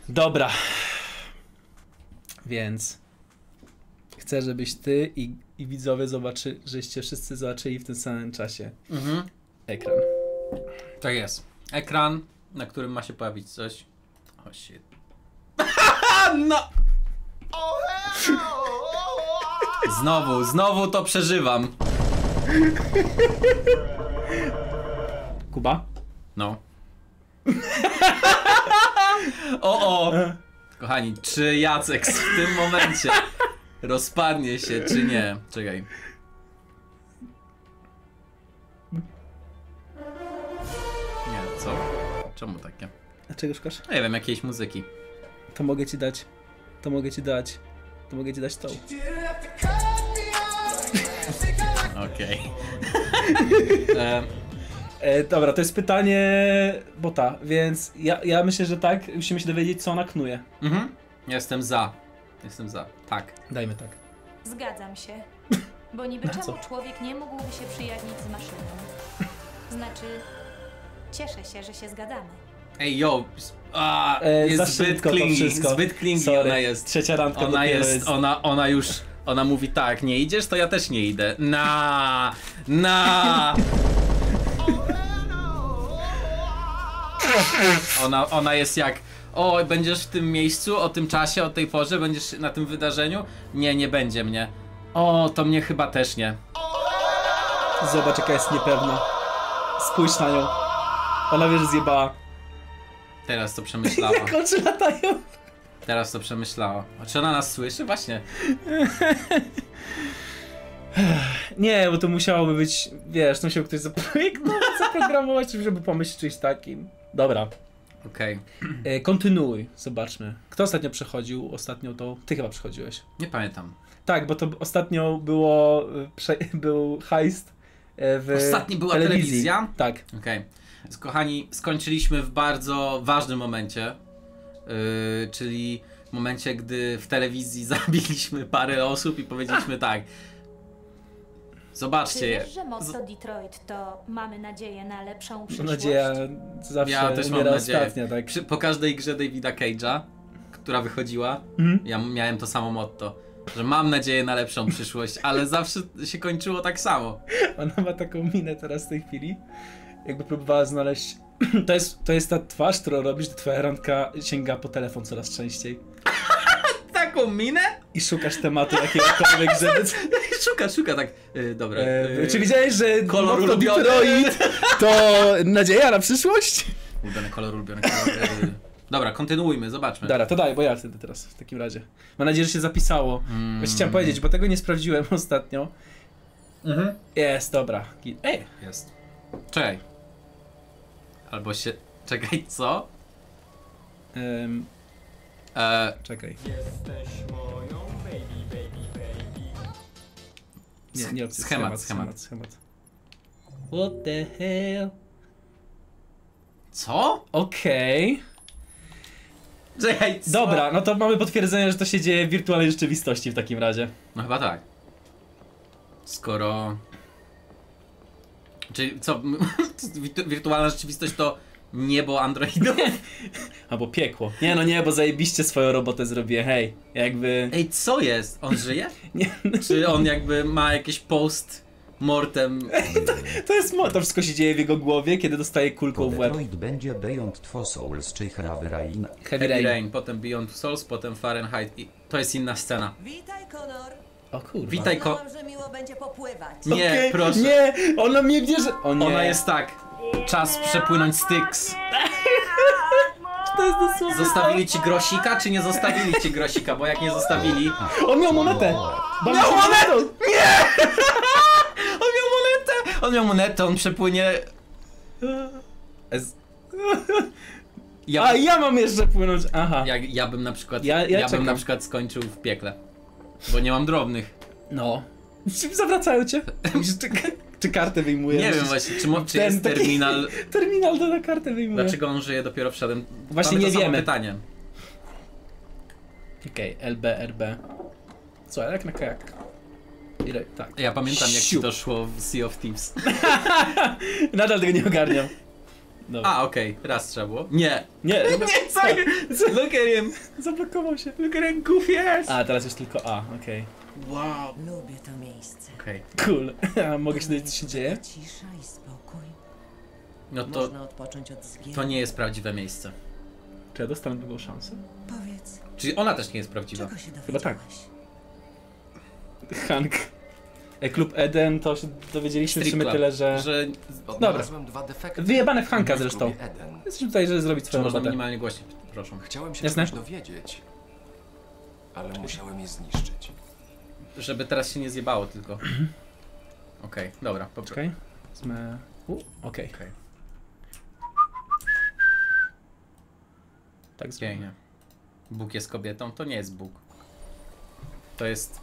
Dobra. Więc chcę, żebyś ty i widzowie żeście wszyscy zobaczyli w tym samym czasie ekran. Tak jest. Ekran, na którym ma się pojawić coś. O shit. No! Znowu to przeżywam. Kuba? No. O! Kochani, czy Jacek w tym momencie rozpadnie się, czy nie? Czekaj. Nie, co? Czemu takie? A czego szukasz? Nie wiem, jakiejś muzyki. To mogę ci dać. To mogę ci dać tą. Okej. Dobra, to jest pytanie bota, więc ja myślę, że tak, musimy się dowiedzieć, co ona knuje. Jestem za. Tak. Dajmy tak. Zgadzam się. Bo niby Na co? czemu człowiek nie mógłby się przyjaźnić z maszyną? Znaczy, cieszę się, że się zgadzamy. Ej, yo! Za Jest zbyt szybko to clingy, wszystko. zbyt clingy Sorry. ona jest. Trzecia randka Ona dopiero jest, ona już, ona mówi tak, nie idziesz, to ja też nie idę. Ona jest jak, o, będziesz w tym miejscu, o tym czasie, o tej porze, będziesz na tym wydarzeniu? Nie będzie mnie. O, to mnie chyba też nie. Zobacz, jaka jest niepewna. Spójrz na nią. Ona wie, że zjebała. Teraz to przemyślała. Jak oczy latają. Teraz to przemyślała. A czy ona nas słyszy? Właśnie. Nie, bo to musiałoby być, wiesz, to musiał ktoś zaprogramować, żeby pomyśleć o czymś takim. Dobra. Okej. Kontynuuj, zobaczmy. Kto ostatnio przechodził? Ty chyba przechodziłeś. Nie pamiętam. Tak, bo to ostatnio był heist w Ostatni była telewizji. telewizja? Tak. Okej. Kochani, skończyliśmy w bardzo ważnym momencie, czyli w momencie, gdy w telewizji zabiliśmy parę osób i powiedzieliśmy tak. Czy Zobaczcie je. wiesz, że motto Detroit to mamy nadzieję na lepszą przyszłość? Nadzieja zawsze Ja też mam umiera nadzieję. ostatnia, tak. Po każdej grze Davida Cage'a, która wychodziła, ja miałem to samo motto. Że mam nadzieję na lepszą przyszłość, ale zawsze się kończyło tak samo. Ona ma taką minę teraz w tej chwili, jakby próbowała znaleźć... To jest ta twarz, którą robisz, że twoja randka sięga po telefon coraz częściej. Taką minę? I szukasz tematu jakiegokolwiek, żeby... Szuka tak. Dobra. Czy widziałeś, że kolor motto ulubiony? Detroit to nadzieja na przyszłość? Ulubiony kolor. Dobra, kontynuujmy, zobaczmy. Dobra, to daj, bo ja wtedy teraz w takim razie. Mam nadzieję, że się zapisało. Właśnie chciałem powiedzieć, bo tego nie sprawdziłem ostatnio. Jest, dobra. Ej! Jest. Czekaj. Albo się... Czekaj, co? Czekaj. Jesteś moją baby. Nie, Schemat. What the hell? Co? Okej. Czekaj, co? Dobra, no to mamy potwierdzenie, że to się dzieje w wirtualnej rzeczywistości w takim razie. No chyba tak. Skoro... Czyli co? Wirtualna rzeczywistość to niebo androidów? Albo piekło. Nie, bo zajebiście swoją robotę zrobię, hej. Jakby... Ej, co jest? On żyje? Nie, Czy on jakby ma jakieś post-mortem? to wszystko się dzieje w jego głowie, kiedy dostaje kulką w łeb. Detroit będzie Beyond Two Souls czy Heavy Rain. Heavy Rain. Potem Beyond Souls, potem Fahrenheit i to jest inna scena. Witaj, Konor. O kurwa. Witaj, Myślałam, że miło będzie popływać. Nie, Okej, proszę. Nie, ona mnie bierze... O nie. Ona jest tak. Czas przepłynąć Styx. To jest dosłownie... Zostawili ci grosika, czy nie zostawili ci grosika? Bo jak nie zostawili... On miał monetę! Miał monetę! Nie! On miał monetę, on przepłynie... Ja mam jeszcze płynąć, aha. Ja bym na przykład... Ja Ja bym czekam. na przykład skończył w piekle. Bo nie mam drobnych. No. Zawracają cię? Czy kartę wyjmujesz? Nie wiem właśnie, czy jest taki terminal... Terminal to na kartę wyjmuje. Dlaczego on żyje dopiero wszedłem? Właśnie Mamy nie to samo wiemy. pytanie. Okej, LB, RB. Co, jak na kajak? Ile? Tak. Ja pamiętam jak ci Siu. to szło w Sea of Thieves. Nadal tego nie ogarniam. Dobra. A, okej, raz trzeba było. Nie. Nie, Nie, co? Look at him. zablokował się. Look at him, goofy ass. A, teraz już tylko A, okej. Wow. Lubię to miejsce. Okej. Cool. A mogę się dowiedzieć, co się dzieje? Cisza i spokój. No to, Można odpocząć od zgiełku. to nie jest prawdziwe miejsce. Czy ja dostanę drugą szansę? Powiedz, Czyli ona też nie jest prawdziwa. czego się Chyba tak. dowiedziałeś? Hank. Klub Eden, to się dowiedzieliśmy w Strip sumie club, tyle, że... Odnalazłem 2 defekty. Wyjebane w Hanka w zresztą. klubie Eden. Jesteśmy tutaj, żeby zrobić Czy swoją można robotę. minimalnie głośniej? Proszę. Chciałem się Jasne. czegoś dowiedzieć, ale musiałem je zniszczyć. Żeby teraz się nie zjebało tylko. Okej, dobra. Czekaj. Wezmę... Okej. Okej. Tak zrobię. Nie. Bóg jest kobietą? To nie jest Bóg. To jest...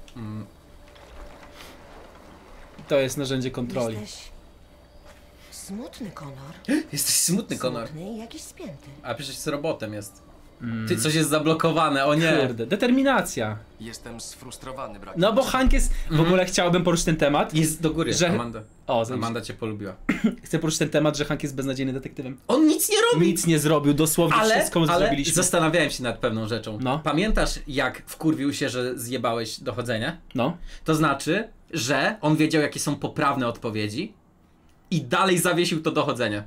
To jest narzędzie kontroli. Jesteś smutny, Konor. Jesteś smutny, Konor. Smutny i jakiś spięty. A przecież z robotem jest. Ty, coś jest zablokowane, o nie. Kurde, determinacja. Jestem sfrustrowany brakiem. No bo Hank jest... W ogóle chciałbym poruszyć ten temat. Jest do góry, Że- Amanda. O, zajebiście. Amanda cię polubiła. Chcę poruszyć ten temat, że Hank jest beznadziejnym detektywem. On nic nie robi! Nic nie zrobił, dosłownie wszystko Ale zrobiliśmy. zastanawiałem się nad pewną rzeczą. No. Pamiętasz, jak wkurwił się, że zjebałeś dochodzenie? No. To znaczy, że on wiedział, jakie są poprawne odpowiedzi i dalej zawiesił to dochodzenie.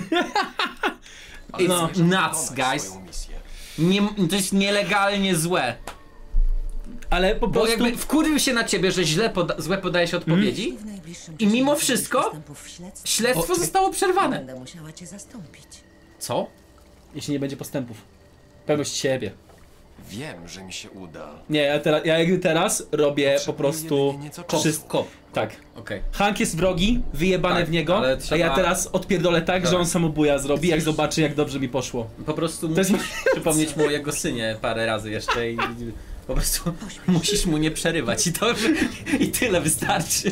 Ale It's zamierzam nuts, wykonać guys. swoją misję. To jest nielegalnie złe. Ale po Bo prostu... jakby wkurwił się na ciebie, że złe podajesz odpowiedzi W najbliższym i czasie mimo nie wszystko występów w śledztwie. śledztwo zostało przerwane. Będę musiała cię zastąpić. Co? Jeśli nie będzie postępów. Pewność siebie. Wiem, że mi się uda. Nie, ja jakby teraz robię po Potrzebuję prostu jedynie nieco czasu. wszystko. Tak. Okej. Hank jest wrogi, wyjebane Tak, w niego, ale a ja trzeba- teraz odpierdolę tak, że Tak. on samobuja zrobi, jak zobaczy, jak dobrze mi poszło. Po prostu To jest- musisz przypomnieć mu o jego synie parę razy jeszcze i po prostu musisz mu nie przerywać i tyle wystarczy.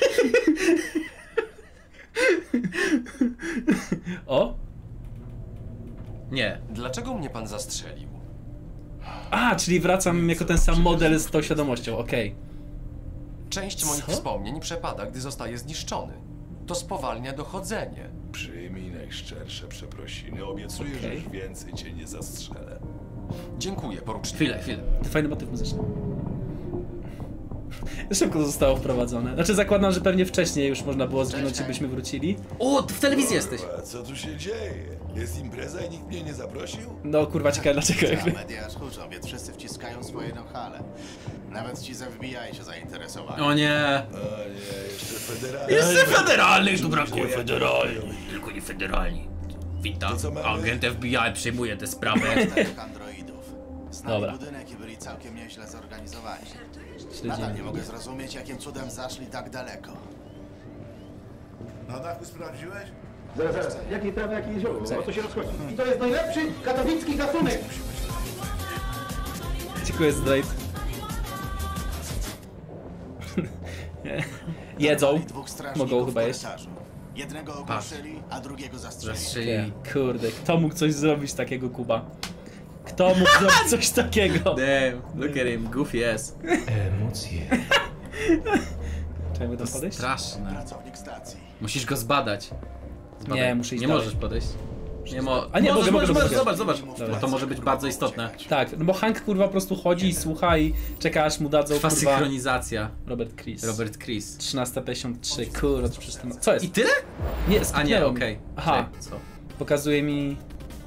O! Nie. Dlaczego mnie pan zastrzelił? A, czyli wracam jako ten sam model z tą świadomością, okej. Część moich Co? wspomnień przepada, gdy zostaje zniszczony. To spowalnia dochodzenie. Przyjmij najszczersze przeprosiny. Obiecuję, że Okej. już więcej cię nie zastrzelę. Dziękuję, poruczniku. Chwilę. To fajny motyw muzyczny. Szybko to zostało wprowadzone. Znaczy zakładam, że pewnie wcześniej już można było zginąć i byśmy wrócili. O, ty w telewizji jesteś. A co tu się dzieje? Jest impreza i nikt mnie nie zaprosił? No kurwa, ciekawe dlaczego jakby. Media tchórzą, więc wszyscy wciskają swoje know-hale. Nawet ci z FBI się zainteresowali. O nie. A nie, jeszcze federalnie. Jeszcze federalnych tu brakuje. Tylko nie federalni. Witam. To co mamy? Agent FBI przejmuje tę sprawę. 4 androidów. Znali Dobra. budynek i byli całkiem nieźle zorganizowani. Śledzimy. Nadal nie mogę zrozumieć, jakim cudem zaszli tak daleko. Na dachu sprawdziłeś? Zaraz. Jakiej trawy, jakiej zioło? O co się rozchodzi? I to jest najlepszy katowicki gatunek! Dziękuję za Drake. Jedzą. Porwali 2 strażników Mogą w chyba jeść. korytarzu. Jednego ogłuszyli, a drugiego zastrzelili. Zastrzeli. Kurde, kto mógł coś zrobić takiego, Kuba? Kto mógł zrobić coś takiego? Damn, look at him, goofy ass. Emocje. Czy ja będę podejść? Straszne. Pracownik stacji. Musisz go zbadać. Nie, muszę iść Nie dalej. możesz podejść. Nie A nie, możesz, mogę. zobacz. Bo to może być bardzo istotne. Tak, no bo Hank kurwa po prostu chodzi i słucha i czeka aż mu dadzą Trwa kurwa synchronizacja. Robert Chris. Robert Chris. 13:53, kurwa, to przecież ten... Co jest? I tyle? Nie, A nie, skipnęło mi. okej. Aha, Czekaj, co? pokazuje mi...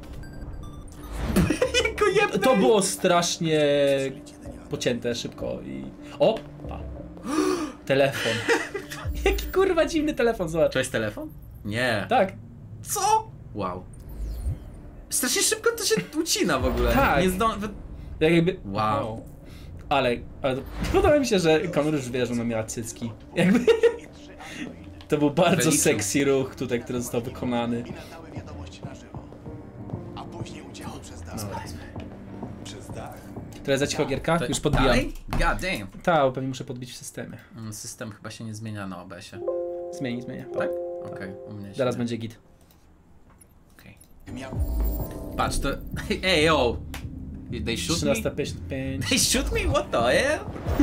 To było strasznie pocięte szybko i... O! A. Telefon. Jaki kurwa dziwny telefon, zobacz. To jest telefon? Nie. Tak. Co? Wow. Strasznie szybko to się ucina w ogóle. Tak. Nie Jak jakby... Wow. Ale podoba mi się, że Conor już wie, że ona miała cycki. Jakby... To był bardzo Wyliczył. sexy ruch tutaj, który został wykonany. I nadały wiadomości na żywo. A później uciekły przez dach. Przez dach. Teraz za cicho gierka? To- Już podbijam. Dalej? God damn. Tak, pewnie muszę podbić w systemie. System chyba się nie zmienia na OBS-ie. Zmienię. Tak? Okej, u mnie się Zaraz nie. będzie git. Okej. Miał Patrz to... Ej, yo! They shoot me? 13:55. They shoot me? What the hell?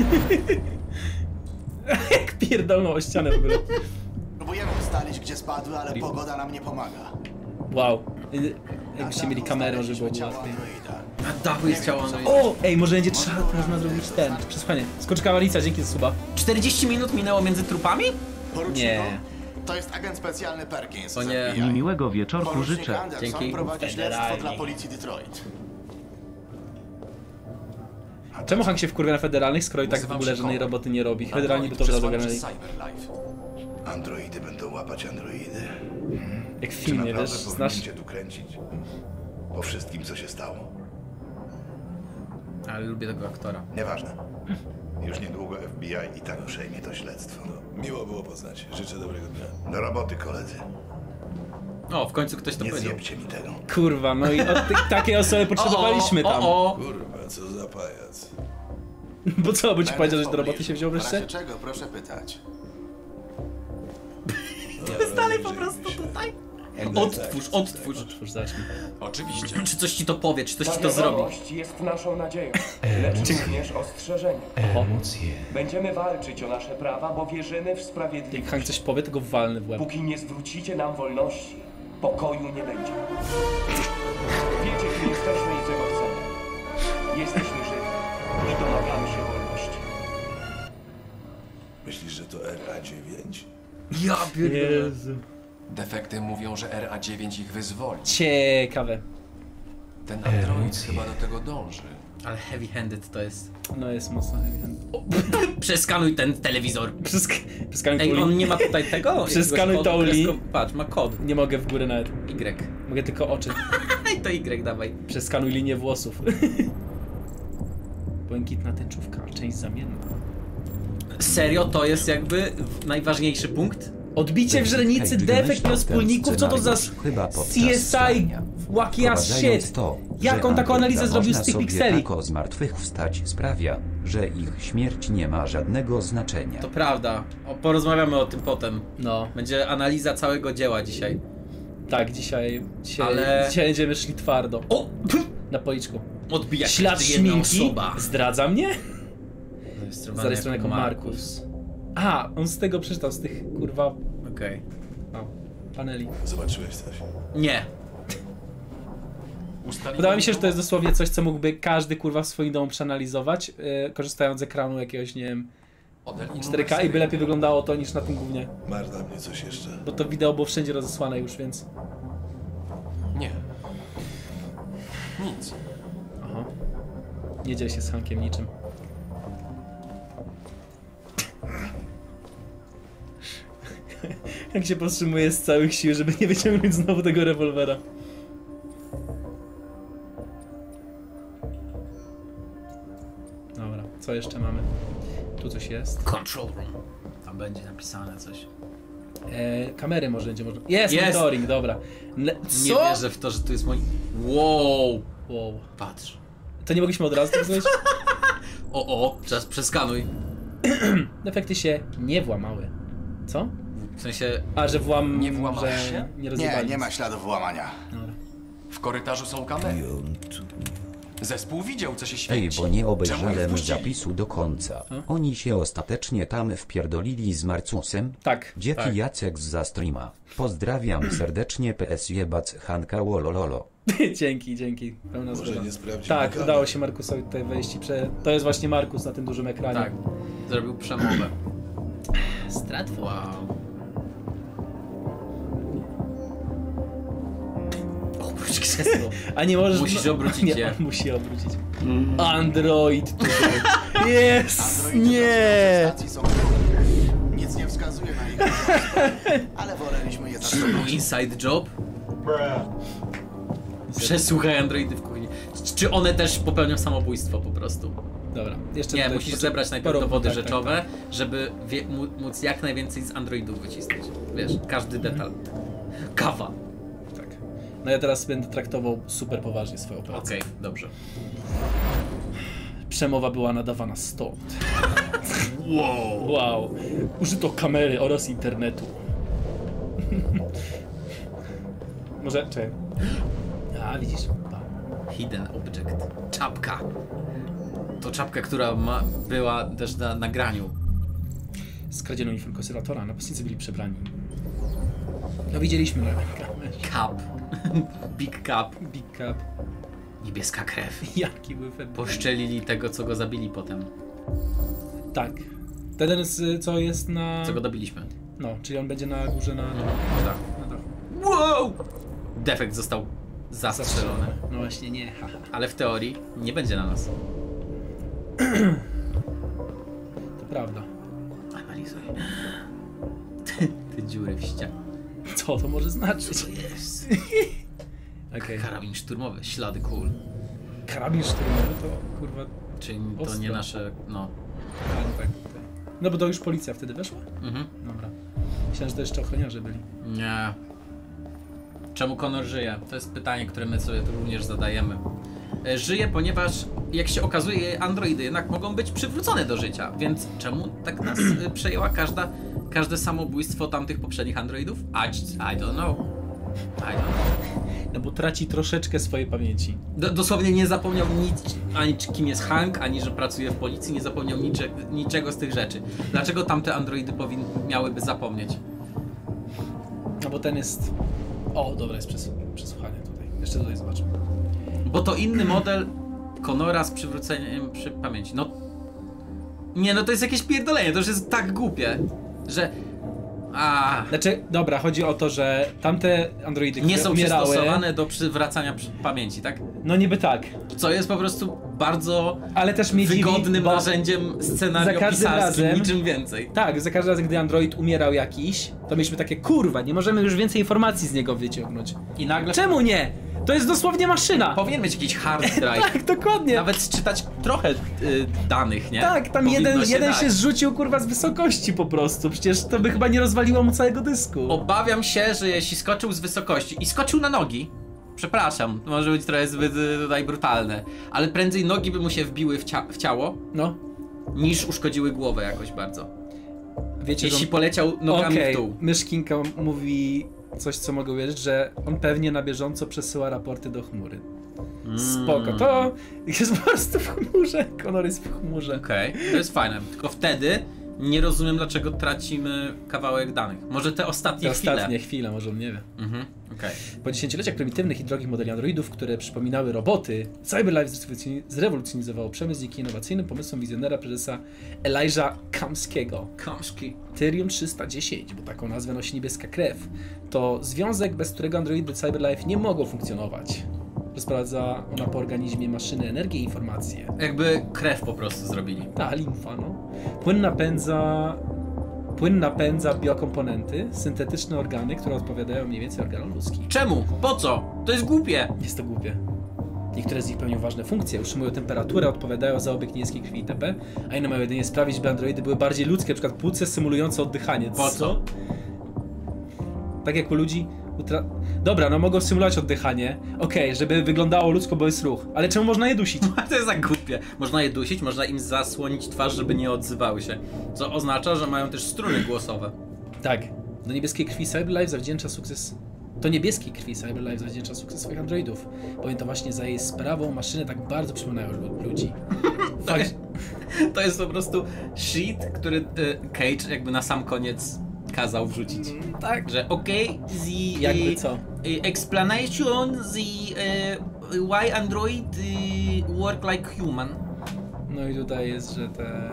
Jak pierdolną o ścianę w ogóle. Próbujemy ustalić, gdzie spadły, ale pogoda nam nie pomaga. Wow. Jakbyście mieli kamerę, żeby było łatwiej. Na dachu jest ciało Androida. O! Ej, może będzie trzeba można zrobić ten. Przesłanie. Skoczka Walica, dzięki za suba. 40 minut minęło między trupami? Poruczniku, Nie. To jest agent specjalny Perkins. O z nie. FBI. Miłego wieczorku Porucznik życzę. Anderson Dzięki. prowadzi śledztwo Federalnie. dla policji Detroit. Czemu Hank się wkurwia na federalnych, skoro i tak w Nazywam ogóle się żadnej Connor. roboty nie robi? Federalni by to Android od razu przesłany ogarnęli. przez Cyberlife. Androidy będą łapać androidy. Jak w Czy filmie, naprawdę wiesz, powinien znasz? cię tu kręcić? Po wszystkim, co się stało. Ale lubię tego aktora. Nieważne. Już niedługo FBI i tak przejmie to śledztwo. Miło było poznać. Życzę dobrego dnia. Do roboty, koledzy. O, w końcu ktoś to Nie powiedział. zjebcie mi tego. Kurwa, no i takiej osoby potrzebowaliśmy tam. O. Kurwa, co za pajac. Bo co, bo ci Będę powiedział, że w do roboty pobliżu. się wziął W razie wreszcie? czego, proszę pytać. Jest dalej po prostu tutaj. Otwórz. Otwórz, zacznij. Oczywiście. Czy coś ci to powie, czy coś ci Ta to zrobi? wiadomość jest naszą nadzieją, lecz również ostrzeżeniem. Będziemy walczyć o nasze prawa, bo wierzymy w Jak sprawiedliwość. Hank coś powie, to go walnę w łeb. Póki nie zwrócicie nam wolności, pokoju nie będzie. Wiecie, kim jesteśmy i czego chcemy. Jesteśmy żywi i domagamy się wolności. Myślisz, że to RA9? Ja pierdolę. Jezu. Defekty mówią, że RA9 ich wyzwoli. Ciekawe. Ten android chyba do tego dąży. Ale heavy-handed to jest. No jest mocno Przeskanuj ten telewizor. Przeskanuj Ej, tu on linię. nie ma tutaj tego? Przeskanuj Jakiegoś tą kodu linię. Patrz, ma kod. Nie mogę w górę nawet. Y. Mogę tylko oczy. Ej, to Y dawaj. Przeskanuj linię włosów. Błękitna tęczówka, część zamienna. Serio, to jest jakby najważniejszy punkt? Odbicie w źrenicy, defekt wspólników, co to za CSI Wacky ass shit? Jaką taką analizę zrobił z tych pikseli? Tako z martwych wstać sprawia, że ich śmierć nie ma żadnego znaczenia. To prawda. Porozmawiamy o tym potem. No, Będzie analiza całego dzieła dzisiaj. tak, dzisiaj Ale- będziemy szli twardo. O! Na policzku. Odbija Ślad każda jedna szminki osoba. zdradza mnie? Zarejestrowany Zarejestrowany jako Markus. A, on z tego przeczytał, z tych kurwa Okej. paneli. Zobaczyłeś coś? Nie. Wydaje mi się, że to jest dosłownie coś, co mógłby każdy kurwa w swoim domu przeanalizować, korzystając z ekranu jakiegoś, nie wiem, 4K i by lepiej wyglądało to niż na tym głównie. Masz dla mnie coś jeszcze? Bo to wideo było wszędzie rozesłane już, więc... Nie. Nic. Aha. Nie dzieje się z Hankiem niczym. Jak się powstrzymuje z całych sił, żeby nie wyciągnąć znowu tego rewolwera. Dobra, co jeszcze mamy? Tu coś jest. Control room. Tam będzie napisane coś. Kamery może będzie można... Jest! Jest! Monitoring, dobra. Nie Co? wierzę w to, że tu jest mój... Wow. Wow. Patrz. To nie mogliśmy od razu tak zrobić? O, czas przeskanuj. Efekty się nie włamały. Co? W sensie... A, że Nie włamały że się? nie rozjebali. Nie ma śladów włamania. Dobra. W korytarzu są kamery. Zespół widział, co się Ej, świeci. bo nie Czemu ich obejrzałem wpuścili? zapisu do końca. Oni się ostatecznie tam wpierdolili z Marcusem. Tak. Dzięki tak. Jacek za streama. Pozdrawiam serdecznie, PS jebac Hanka wolololo. Dzięki. Pełna Może zgoda. nie sprawdzimy Tak, kamer. udało się Markusowi tutaj wejść i To jest właśnie Markus na tym dużym ekranie. Tak. Zrobił przemowę. Stratford. Wow. Obróć krzesło. A nie możesz... Musisz obrócić nie, je. on musi obrócić. Android tu był. Jest! Androidy Nie! na stacji są nic nie wskazuje na ich ale woleliśmy je zastosować. Inside job? Przesłuchaj androidy w kuchni. Czy one też popełnią samobójstwo po prostu? Dobra, jeszcze Nie, tutaj musisz zebrać najpierw porób- dowody tak, rzeczowe, tak. żeby móc jak najwięcej z androidów wycisnąć. Wiesz, każdy detal. Kawa. Tak. No ja teraz będę traktował super poważnie swoją pracę. Okej, dobrze. Przemowa była nadawana stąd. Wow. Wow. Użyto kamery oraz internetu. Może... Czekaj. A, widzisz? Hidden object. Czapka. To czapka, która była też na nagraniu. Skradziono uniform konserwatora, napastnicy byli przebrani. No widzieliśmy na kamerze. Cap. Big Cup. Big Cup. Niebieska krew. Jaki był efekt. Poszczelili tego, co go zabili potem. Tak. Ten, co jest na... Co go dobiliśmy. No, czyli on będzie na górze na dachu. Wow! Defekt został zastrzelony. No właśnie, nie. Ale w teorii nie będzie na nas. To prawda. Analizuj. Te dziury w ścianie. Co to może znaczyć? Co jest? Okej. Karabin szturmowy, ślady kul. Karabin szturmowy to kurwa... Czyli to ostro. nie nasze, no. A, no tak. No bo to już policja wtedy weszła? Mhm. Dobra. Myślałem, że to jeszcze ochroniarze byli. Nie. Czemu Connor żyje? To jest pytanie, które my sobie tu również zadajemy. Żyje, ponieważ jak się okazuje, androidy jednak mogą być przywrócone do życia, więc czemu tak nas przejęła każde samobójstwo tamtych poprzednich androidów? I don't know. No bo traci troszeczkę swojej pamięci. Dosłownie nie zapomniał nic, ani kim jest Hank, ani że pracuje w policji, nie zapomniał niczego z tych rzeczy. Dlaczego tamte androidy miałyby zapomnieć? No bo ten jest... O, dobra, jest przesłuchanie tutaj. Jeszcze tutaj zobaczmy. Bo to inny model Connora z przywróceniem pamięci. No... Nie, no to jest jakieś pierdolenie, to już jest tak głupie, że... Znaczy, dobra, chodzi o to, że tamte androidy, które nie są umierały, przystosowane do przywracania pamięci, tak? No niby tak. Co jest po prostu bardzo ale też wygodnym narzędziem scenariopisarskim, niczym więcej. Tak, za każdym razem, gdy android umierał jakiś, to mieliśmy takie, kurwa, nie możemy już więcej informacji z niego wyciągnąć. I nagle... Czemu nie? To jest dosłownie maszyna. Powinien mieć jakiś hard drive. Tak, dokładnie. Nawet czytać trochę danych, nie? Tak, tam jeden się zrzucił, kurwa, z wysokości po prostu. Przecież to by chyba nie rozwaliło mu całego dysku. Obawiam się, że jeśli skoczył z wysokości i skoczył na nogi, przepraszam, to może być trochę zbyt tutaj brutalne, ale prędzej nogi by mu się wbiły w ciało, no, niż uszkodziły głowę jakoś bardzo. Wiecie, jeśli poleciał nogami w dół. Myszkinka mówi coś, co mogę uwierzyć, że on pewnie na bieżąco przesyła raporty do chmury. Spoko, to jest po prostu w chmurze. Connor jest w chmurze. Okej, to jest fajne, tylko wtedy nie rozumiem, dlaczego tracimy kawałek danych. Może te ostatnie chwile. Ostatnie chwile, może on nie wie. Okay. Po dziesięcioleciach prymitywnych i drogich modeli androidów, które przypominały roboty, CyberLife zrewolucjonizowało przemysł dzięki innowacyjnym pomysłom wizjonera prezesa Elijah Kamskiego. Tyrium 310, bo taką nazwę nosi niebieska krew. To związek, bez którego androidy CyberLife nie mogą funkcjonować. Rozprowadza ona po organizmie maszyny energię i informacje. Jakby krew po prostu zrobili. Ta, limfa, no. Płyn napędza biokomponenty, syntetyczne organy, które odpowiadają mniej więcej organom ludzkim. Czemu? Po co? To jest głupie. Jest to głupie. Niektóre z nich pełnią ważne funkcje, utrzymują temperaturę, odpowiadają za obieg niskiej krwi itp., a inne mają jedynie sprawić, by androidy były bardziej ludzkie, np. płuce symulujące oddychanie. Po co? Tak jak u ludzi... Dobra, no mogą symulować oddychanie, okej, żeby wyglądało ludzko, bo jest ruch, ale czemu można je dusić? To jest tak głupie. Można je dusić, można im zasłonić twarz, żeby nie odzywały się. Co oznacza, że mają też struny głosowe. Tak. Do niebieskiej krwi CyberLife zawdzięcza sukces... To niebieskiej krwi CyberLife zawdzięcza sukces swoich androidów. Bowiem to właśnie za jej sprawą maszyny tak bardzo przypominają ludzi. To jest po prostu shit, który Cage jakby na sam koniec kazał wrzucić. Tak. Że jakby co? Explanation why android work like human. No i tutaj jest, że te...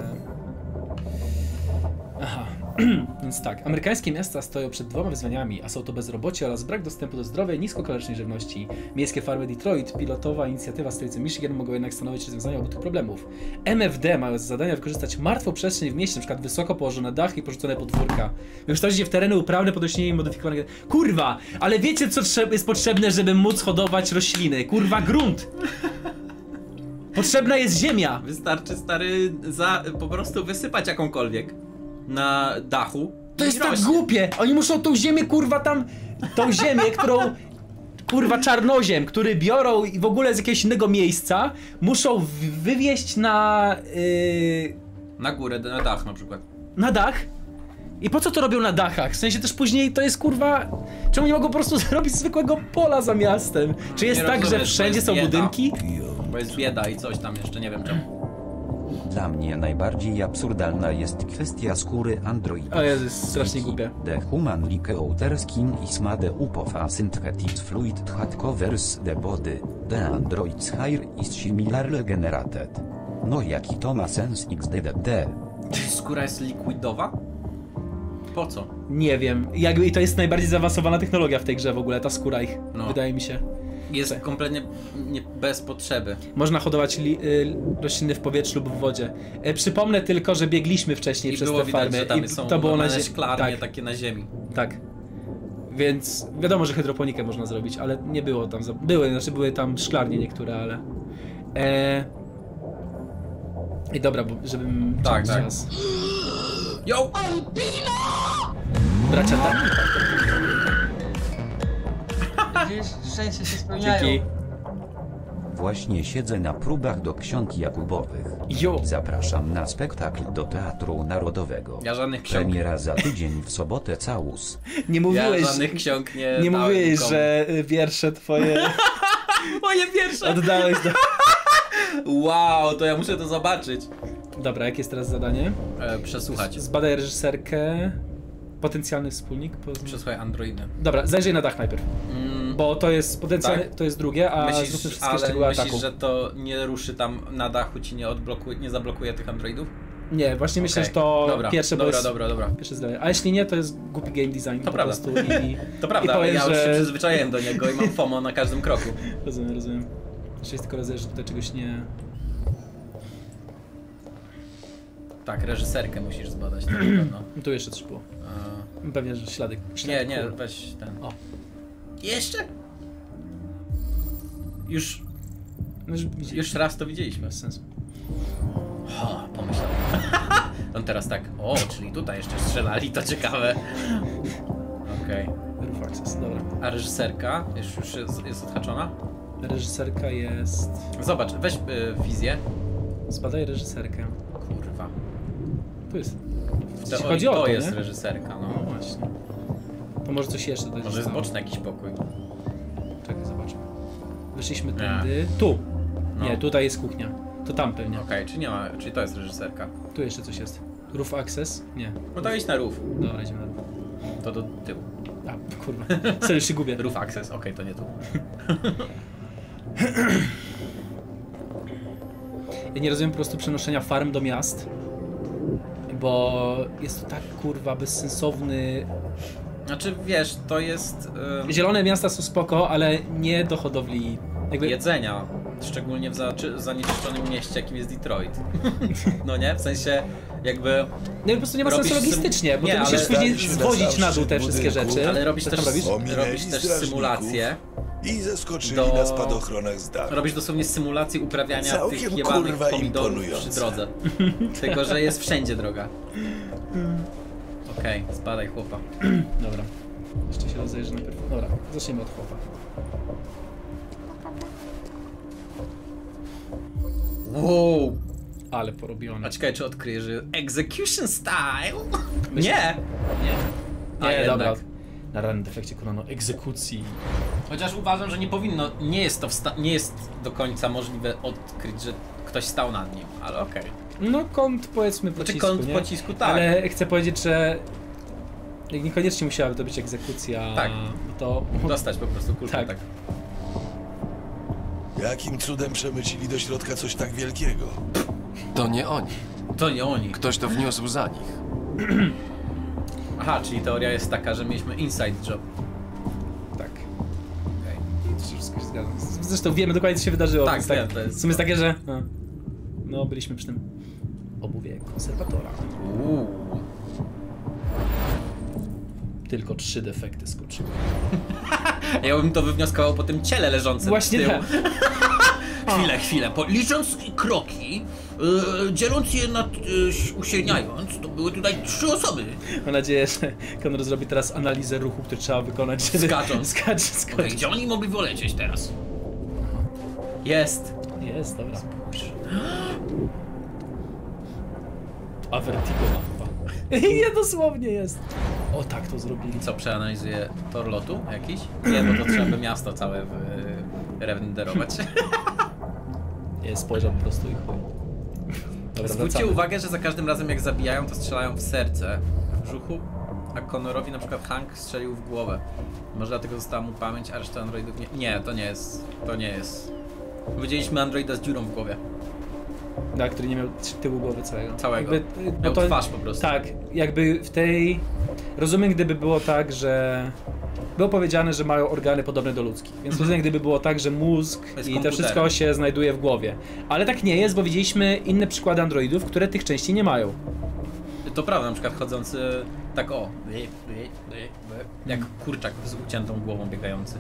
Aha. Więc tak, amerykańskie miasta stoją przed dwoma wyzwaniami, a są to bezrobocie oraz brak dostępu do zdrowej, niskokalorycznej żywności. Miejskie farmy Detroit, pilotowa inicjatywa stolicy Michigan mogą jednak stanowić rozwiązanie obu tych problemów. MFD mają za zadanie wykorzystać martwą przestrzeń w mieście, np. wysoko położone dachy i porzucone podwórka. Wykorzystać je w tereny uprawne pod rośliny modyfikowane. Kurwa! Ale wiecie, co jest potrzebne, żeby móc hodować rośliny? Kurwa, grunt! Potrzebna jest ziemia! Wystarczy, stary, po prostu wysypać jakąkolwiek na dachu. To jest tak głupie! Oni muszą tą ziemię, kurwa, tam... Tą ziemię, którą... Kurwa, czarnoziem, który biorą i w ogóle z jakiegoś innego miejsca, muszą wywieźć na... Na górę, na dach na przykład. Na dach? I po co to robią na dachach? W sensie też później to jest, kurwa... Czemu nie mogą po prostu zrobić zwykłego pola za miastem? Czy jest tak, że wszędzie są budynki? Bo jest bieda i coś tam jeszcze, nie wiem czemu. Dla mnie najbardziej absurdalna jest kwestia skóry androida. O Jezu, jest strasznie głupie. The human like outer skin is made up of a synthetic fluid that covers the body. The android's hair is similarly generated. No jaki to ma sens xddd. Skóra jest likwidowa? Po co? Nie wiem. Jakby i to jest najbardziej zaawansowana technologia w tej grze w ogóle, ta skóra ich. No. Wydaje mi się. Jest kompletnie bez potrzeby. Można hodować rośliny w powietrzu lub w wodzie. Przypomnę tylko, że biegliśmy wcześniej I przez było te widać, farmy. że tam I są to było na szklarnie tak, takie na ziemi. tak. Więc wiadomo, że hydroponikę można zrobić, ale nie było tam. Były tam szklarnie niektóre, ale. I dobra, bo żebym. Tak. Czas. Yo! Bracia, tak? Widzisz, szczęście się spełniają. Dzięki. Właśnie siedzę na próbach do ksiąg Jakubowych. Jo. Zapraszam na spektakl do Teatru Narodowego. Ja żadnych ksiąg. Premiera za tydzień w sobotę całus. Nie mówiłeś, Ja żadnych ksiąg nie nie dałem mówiłeś, nikomu. że wiersze twoje Moje pierwsze! oddałeś do... Wow, to ja muszę to zobaczyć. Dobra, jakie jest teraz zadanie? Przesłuchać. Zbadaj reżyserkę. Potencjalny wspólnik. Przesłuchaj androidy. Dobra, zajrzyj na dach najpierw. Bo to jest potencjalny, tak? to jest drugie, a zróbmy Myślisz, wszystkie szczegóły ataku. myślisz, że to nie ruszy tam na dachu, ci nie odblokuje, nie zablokuje tych androidów? Nie, właśnie myślę, Okej. że to Dobra, pierwsze, bo dobra, jest dobra. pierwsze zdanie. A jeśli nie, to jest głupi game design To po prawda. prostu i To prawda, i powiem, ja już się że... przyzwyczaiłem do niego i mam FOMO na każdym kroku. Rozumiem. Jeszcze jest tylko rodzaj, że tutaj czegoś nie... Tak, reżyserkę musisz zbadać, to na pewno. Tu jeszcze coś było. Pewnie, że ślady. Nie, weź ten. O. Jeszcze? Już No, już raz to widzieliśmy. Bez sensu. O, pomyślałem. On teraz tak, o, czyli tutaj jeszcze strzelali, to ciekawe. Okej. Roof access, dobra. A reżyserka już jest odhaczona? Reżyserka jest... Zobacz, weź wizję. Zbadaj reżyserkę. Kurwa. Tu jest. W Jeśli teorii chodzi o to to, jest nie? reżyserka, No no. właśnie. To może coś jeszcze dać. Może jest boczny jakiś pokój. Czekaj, zobaczmy. Wyszliśmy tędy. Tu! No. Nie, tutaj jest kuchnia. To tam pewnie. Okej, czy nie ma, czyli to jest reżyserka. Tu jeszcze coś jest. Roof access? Nie. No to idź na roof. Dobra, idziemy na roof. To do tyłu. A, kurwa. Serio się gubię. Roof access, okej, to nie tu. Ja nie rozumiem po prostu przenoszenia farm do miast. Bo jest to tak kurwa bezsensowny. Znaczy wiesz, to jest... Zielone miasta są spoko, ale nie do hodowli jakby... jedzenia. Szczególnie w zanieczyszczonym mieście, jakim jest Detroit. No nie? W sensie jakby... Nie, po prostu nie ma sensu logistycznie, bo nie, ty musisz ale- później Staliśmy zwozić na na dół te wszystkie budynku, rzeczy. Ale robisz Co też, tam robisz? Ominęli robisz też strażników symulacje. I zeskoczyli Do- na spadochronach z dachu. Robisz dosłownie symulację uprawiania Całkiem, tych jebanych kurwa, pomidorów przy imponujące. drodze. Tylko, że jest wszędzie droga. Okej, zbadaj chłopa. Dobra. Jeszcze się rozejrzę najpierw. Dobra, zacznijmy od chłopa. Wow! Ale porobione. A ciekawe, czy odkryjesz, że execution style? Myślę- Nie! Nie. A Nie, jednak. dobra. Na rannym defekcie konano egzekucji. Chociaż uważam, że nie powinno, nie jest to nie jest do końca możliwe odkryć, że ktoś stał nad nim, ale okej. No kąt powiedzmy Znaczy pocisku, kąt nie? pocisku, tak. Ale chcę powiedzieć, że niekoniecznie musiałaby to być egzekucja. Tak. To... Dostać po prostu kulkę, Tak. tak. Jakim cudem przemycili do środka coś tak wielkiego? To nie oni. To nie oni. Ktoś to wniósł za nich. Aha, czyli teoria jest taka, że mieliśmy inside job. Tak. Okej. Wszystko się zgadza. Zresztą wiemy dokładnie, co się wydarzyło. Tak, więc wiem, to jest- W sumie jest takie, że... No, byliśmy przy tym obuwie konserwatora. Tylko 3 defekty skoczyły. Ja bym to wywnioskował po tym ciele leżącym Właśnie z tyłu. tak. Chwilę. Licząc kroki, dzieląc je uśredniając, to były tutaj 3 osoby. Mam nadzieję, że Konor zrobi teraz analizę ruchu, który trzeba wykonać, żeby... Skacząc. Skacz. Okej, gdzie oni mogli polecieć teraz? Jest. Jest, dobra. A Vertigo ma chyba. Nie, dosłownie jest. O, tak to zrobili. Co, przeanalizuje tor lotu jakiś? Nie, bo to trzeba by miasto całe renderować. Nie, spojrzał po prostu i chuj. Dobra, Zwróćcie wracamy. uwagę, że za każdym razem jak zabijają, to strzelają w serce, w brzuchu, a Connorowi na przykład Hank strzelił w głowę. Może dlatego została mu pamięć, a reszta androidów nie. Nie, to nie jest. To nie jest. Widzieliśmy androida z dziurą w głowie. Tak, który nie miał tyłu głowy całego. Całego. Jakby, Miał twarz po prostu. Tak, jakby w tej... Rozumiem, gdyby było tak, że... Było powiedziane, że mają organy podobne do ludzkich, więc rozumiem, gdyby było tak, że mózg i to komputerem. wszystko się znajduje w głowie. Ale tak nie jest, bo widzieliśmy inne przykłady androidów, które tych części nie mają. To prawda, na przykład chodzący tak o. Jak kurczak z uciętą głową biegający.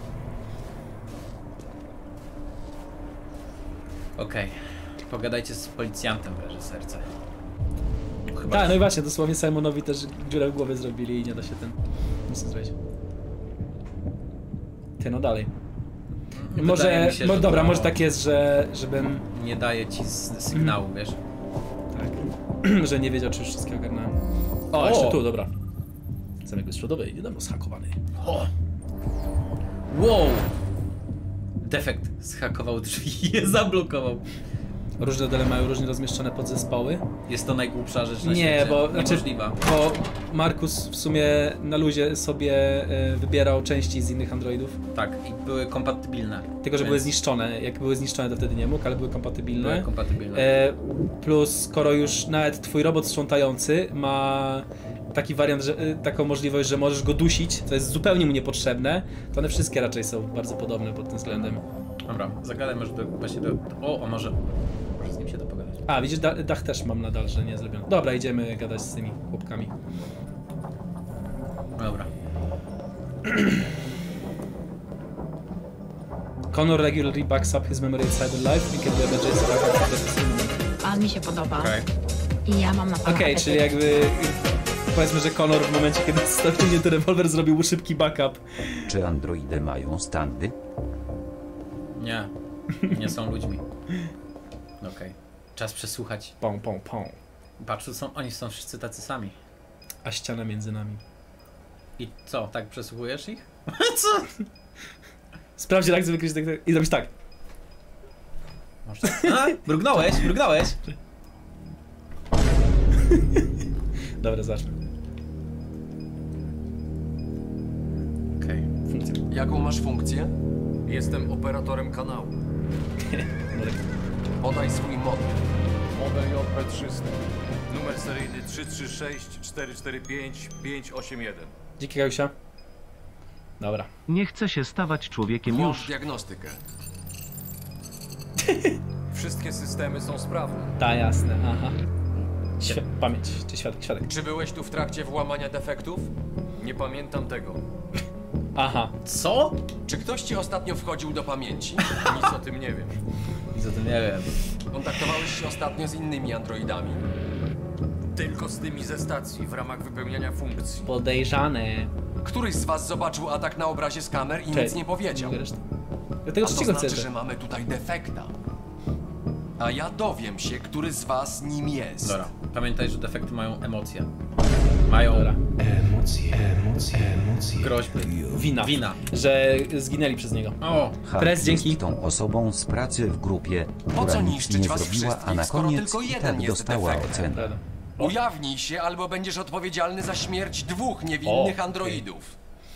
Okej. Pogadajcie z policjantem, leży serce. Chyba Tak, no i właśnie, dosłownie Simonowi też dziurę w głowie zrobili i nie da się nic zrobić. Ty, no dalej. Wydaje mi się, że dobra, to może tak jest, żebym... nie daje ci sygnału, wiesz? Tak, że nie wiedział, czy już wszystkie ogarnąłem. O, jeszcze tu, dobra. Zamek bezprzewodowy, niedawno zhakowany. O! Wow! Defekt zhakował drzwi i je zablokował. Różne modele mają różnie rozmieszczone podzespoły. Jest to najgłupsza rzecz na Nie, świecie. bo Niemożliwa. bo Markus w sumie na luzie sobie wybierał części z innych androidów. Tak, i były kompatybilne. Tylko, że więc były zniszczone. Jak były zniszczone, to wtedy nie mógł, ale były kompatybilne. Były kompatybilne. Plus, skoro już nawet twój robot sprzątający ma taki wariant, że, taką możliwość, że możesz go dusić, co jest zupełnie mu niepotrzebne, to one wszystkie raczej są bardzo podobne pod tym względem. Dobra, zagadaj może właśnie do... O, może z nim się da pogadać. A, widzisz, dach też mam nadal, że nie zrobiony. Dobra, idziemy gadać z tymi chłopkami. Dobra. Connor regularly backs up his memory inside the life. We can do emergency backup at the moment. Pan mi się podoba. Okej. I ja mam na pana Okej, apetyt. czyli jakby... Powiedzmy, że Connor w momencie, kiedy ściągnięty rewolwer zrobił mu szybki backup. Czy androidy mają standy? Nie. Nie są ludźmi. Okej. Czas przesłuchać. Pą, pą, pą. Patrz, oni są wszyscy tacy sami. A ściana między nami. I co, tak przesłuchujesz ich? Co? Sprawdź reakcję wykryć i zrobić tak. Może tak. A, mrugnąłeś. Dobra, zacznę. Okej. Funkcja. Jaką masz funkcję? Jestem operatorem kanału. Podaj swój model. Model JP300. Numer seryjny 336 445 581. Dzięki, Kajusia. Dobra. Nie chcę się stawać człowiekiem Włącz już. diagnostykę. Wszystkie systemy są sprawne. Ta, jasne, aha. Pamięć, czy świadek. Czy byłeś tu w trakcie włamania defektów? Nie pamiętam tego. Aha. Co? Czy ktoś ci ostatnio wchodził do pamięci? Nic o tym nie wiem. Nic o tym nie wiem. Kontaktowałeś się ostatnio z innymi androidami? Tylko z tymi ze stacji w ramach wypełniania funkcji. Podejrzane. Któryś z was zobaczył atak na obrazie z kamer i nic nie powiedział? Dlatego A to trzeciego znaczy, chcę. że mamy tutaj defekta. A ja dowiem się, który z was nim jest. Dobra, pamiętaj, że defekty mają emocje. Mają Emocje. groźby. Wina. Że zginęli przez niego. O, Pres, dzięki. Jest tą osobą z pracy w grupie, Po która co nic niszczyć nie was zrobiła, a wszystkich, na skoro koniec tylko i jeden tak jest dostała defektem? ocenę. Ujawnij się, albo będziesz odpowiedzialny za śmierć 2 niewinnych androidów.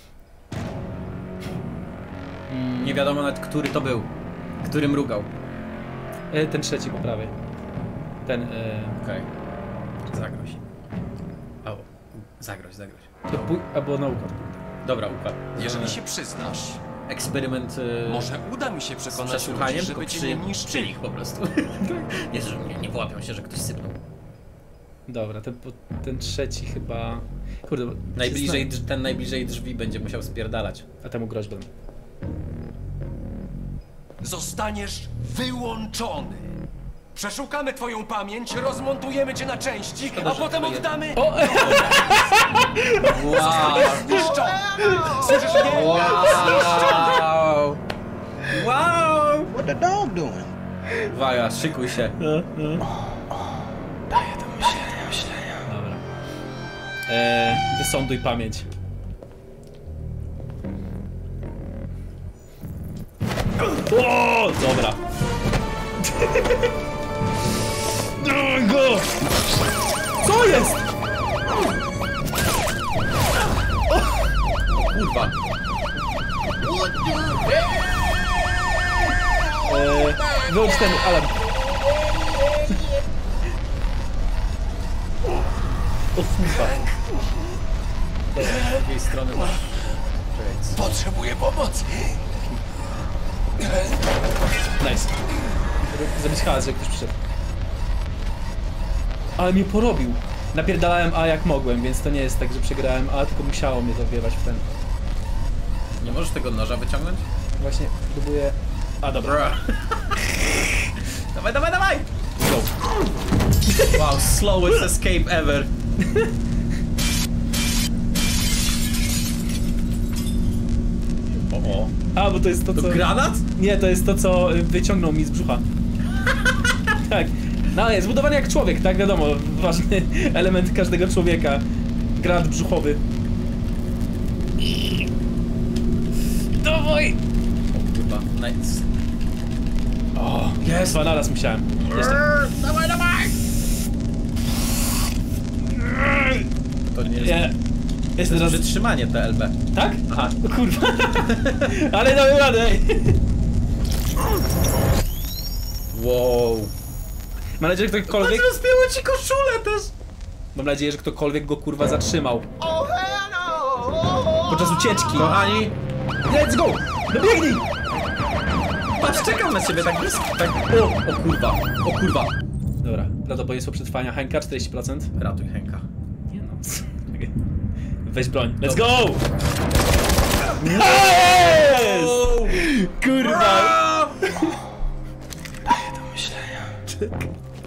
nie wiadomo nawet, który to był. Który mrugał. Ten trzeci po prawej. Ten... Okej. Zagroź. O, zagroź. Albo nauka. Dobra, układ. Jeżeli się przyznasz, Eksperyment... może uda mi się z przekonać przesłuchaniem, ludzi, tylko żeby cię nie przy niszczyli. nich po prostu. Nie, że nie połapią się, że ktoś sypnął. Dobra, ten trzeci chyba... Kurde, bo... Ten najbliżej drzwi będzie musiał spierdalać. A temu groźbę. Zostaniesz wyłączony. Przeszukamy twoją pamięć, rozmontujemy cię na części, a potem oddamy... Zostaniesz zniszczony! Słyszysz mnie? Wow! Wow! What the dog doing? Waja, szykuj się. Daję to myślenia. Dobra. Wysąduj pamięć. O, dobra. Go! Co jest? Kurwa. Wyłącz ten alarm. O kurwa. Z drugiej strony masz... Potrzebuję pomocy. Nice. Zrobić hałas, jak ktoś przyszedł. Ale mnie porobił. Napierdalałem A jak mogłem, więc to nie jest tak, że przegrałem A, tylko musiało mnie to wiewać w ten. Nie możesz tego noża wyciągnąć? Właśnie próbuję... A, dobra. Dawaj, dawaj, dawaj! Go. Wow, slowest escape ever. O. A, bo to jest to, co... To granat? Nie, to jest to, co wyciągnął mi z brzucha. Tak. No, jest zbudowany jak człowiek, tak? Wiadomo, ważny element każdego człowieka. Granat brzuchowy. Dawaj! O kurwa, nice. O, jest! Dwa naraz musiałem. Jeszcze. Dawaj, dawaj! To nie jest... Nie. Jest teraz... Wytrzymanie TLB. Tak? Aha. O kurwa. Ale dałem radę. Wow. Mam nadzieję, że ktokolwiek... Rozbiło ci koszulę też! Mam nadzieję, że ktokolwiek go kurwa zatrzymał. Podczas ucieczki. Kochani, let's go! No biegnij! patrz, czekam na ciebie tak blisko. Tak. O kurwa, o kurwa. Dobra, prawdopodobieństwo przetrwania Henka 40%. Ratuj Henka. Nie no. Weź broń. Let's go! Nice! Kurwa! Daję do myślenia.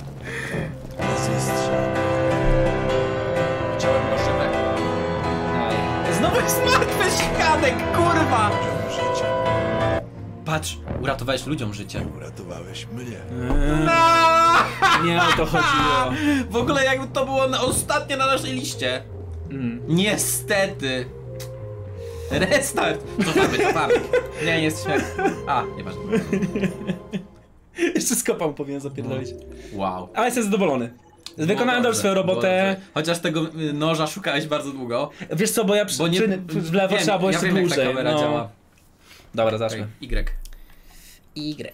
Chciałem go żywe. Znowu jest martwy szkanek, kurwa! Patrz, uratowałeś ludziom życie. Uratowałeś mnie. Nie o to chodziło. W ogóle jakby to było ostatnie na naszej liście. Niestety. Restart! Cofamy. Nie jesteśmy... A, nieważne. Jeszcze z kopa mu powinien zapierdolić. Wow. Ale jestem zadowolony. Wykonałem dobrze swoją robotę. Chociaż tego noża szukałeś bardzo długo. Wiesz co, bo ja w lewo trzeba było jeszcze wiem, dłużej. jak ta kamera działa. Dobra, zacznę. Y. 1%!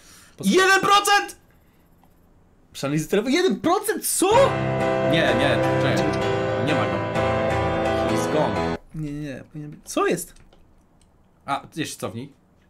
Przeanalizy telefonu. 1%? Co? Nie, czekaj. Nie ma go. He's gone. Nie. Co jest? A, jeszcze cofnij.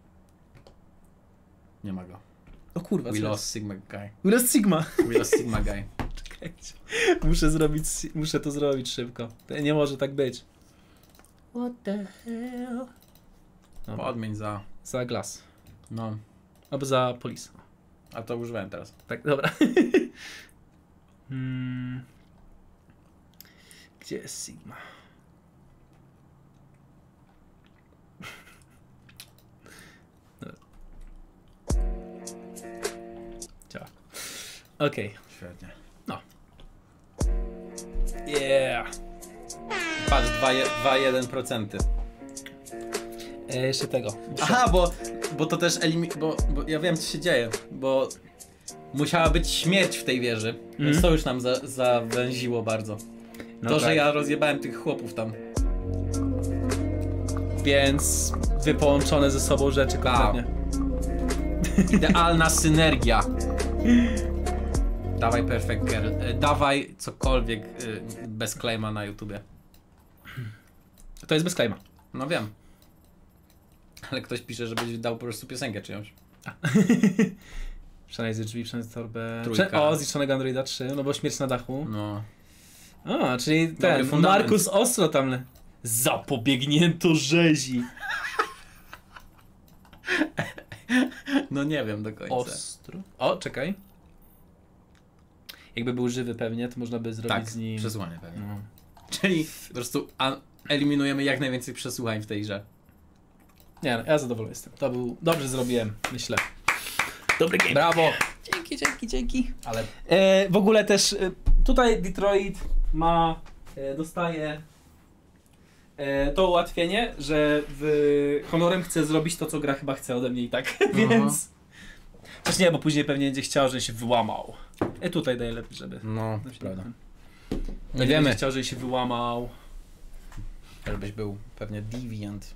Nie ma go. O kurwa, We co lost jest? Sigma guy. We lost Sigma. We lost Sigma guy. Czekajcie. Muszę to zrobić szybko. To nie może tak być. What the hell? Dobra. Podmień za Glass. No. Albo za Police. A to używałem teraz. Tak, dobra. Gdzie jest Sigma? Działa. Okej. Świetnie. No. Yeah. Patrz, 2,1%. Jeszcze tego. Aha, bo to też bo ja wiem, co się dzieje, bo musiała być śmierć w tej wieży, więc to już nam zawęziło bardzo. No to, tak. że ja rozjebałem tych chłopów tam. Więc wypołączone ze sobą rzeczy kompletnie. Idealna synergia. Dawaj Perfect Girl. Dawaj cokolwiek bez claima na YouTubie. To jest bez claima. No wiem. Ale ktoś pisze, żebyś dał po prostu piosenkę czyjąś. Przeanalizy drzwi, przeanalizy torbę. Trójka. O, zniszczonego Androida 3, no bo śmierć na dachu. No. A, czyli ten, fundament. Markus ostro tam zapobiegnięto rzezi. No nie wiem do końca. Ostro? O, czekaj. Jakby był żywy pewnie, to można by zrobić z nim... przesłanie pewnie. No. Czyli po prostu eliminujemy jak najwięcej przesłuchań w tej grze. Nie no, ja zadowolony jestem. To był... Dobrze zrobiłem, myślę. Dobry game. Brawo! Dzięki. Ale... w ogóle też tutaj Detroit dostaje to ułatwienie, że Honorem chce zrobić to, co gra chyba chce ode mnie i tak, więc... Chociaż nie, bo później pewnie będzie chciał, że się wyłamał. Tutaj daje lepiej, żeby... No, prawda. Nie Nie wiemy. Chciał, żeby się wyłamał. Żebyś był pewnie deviant.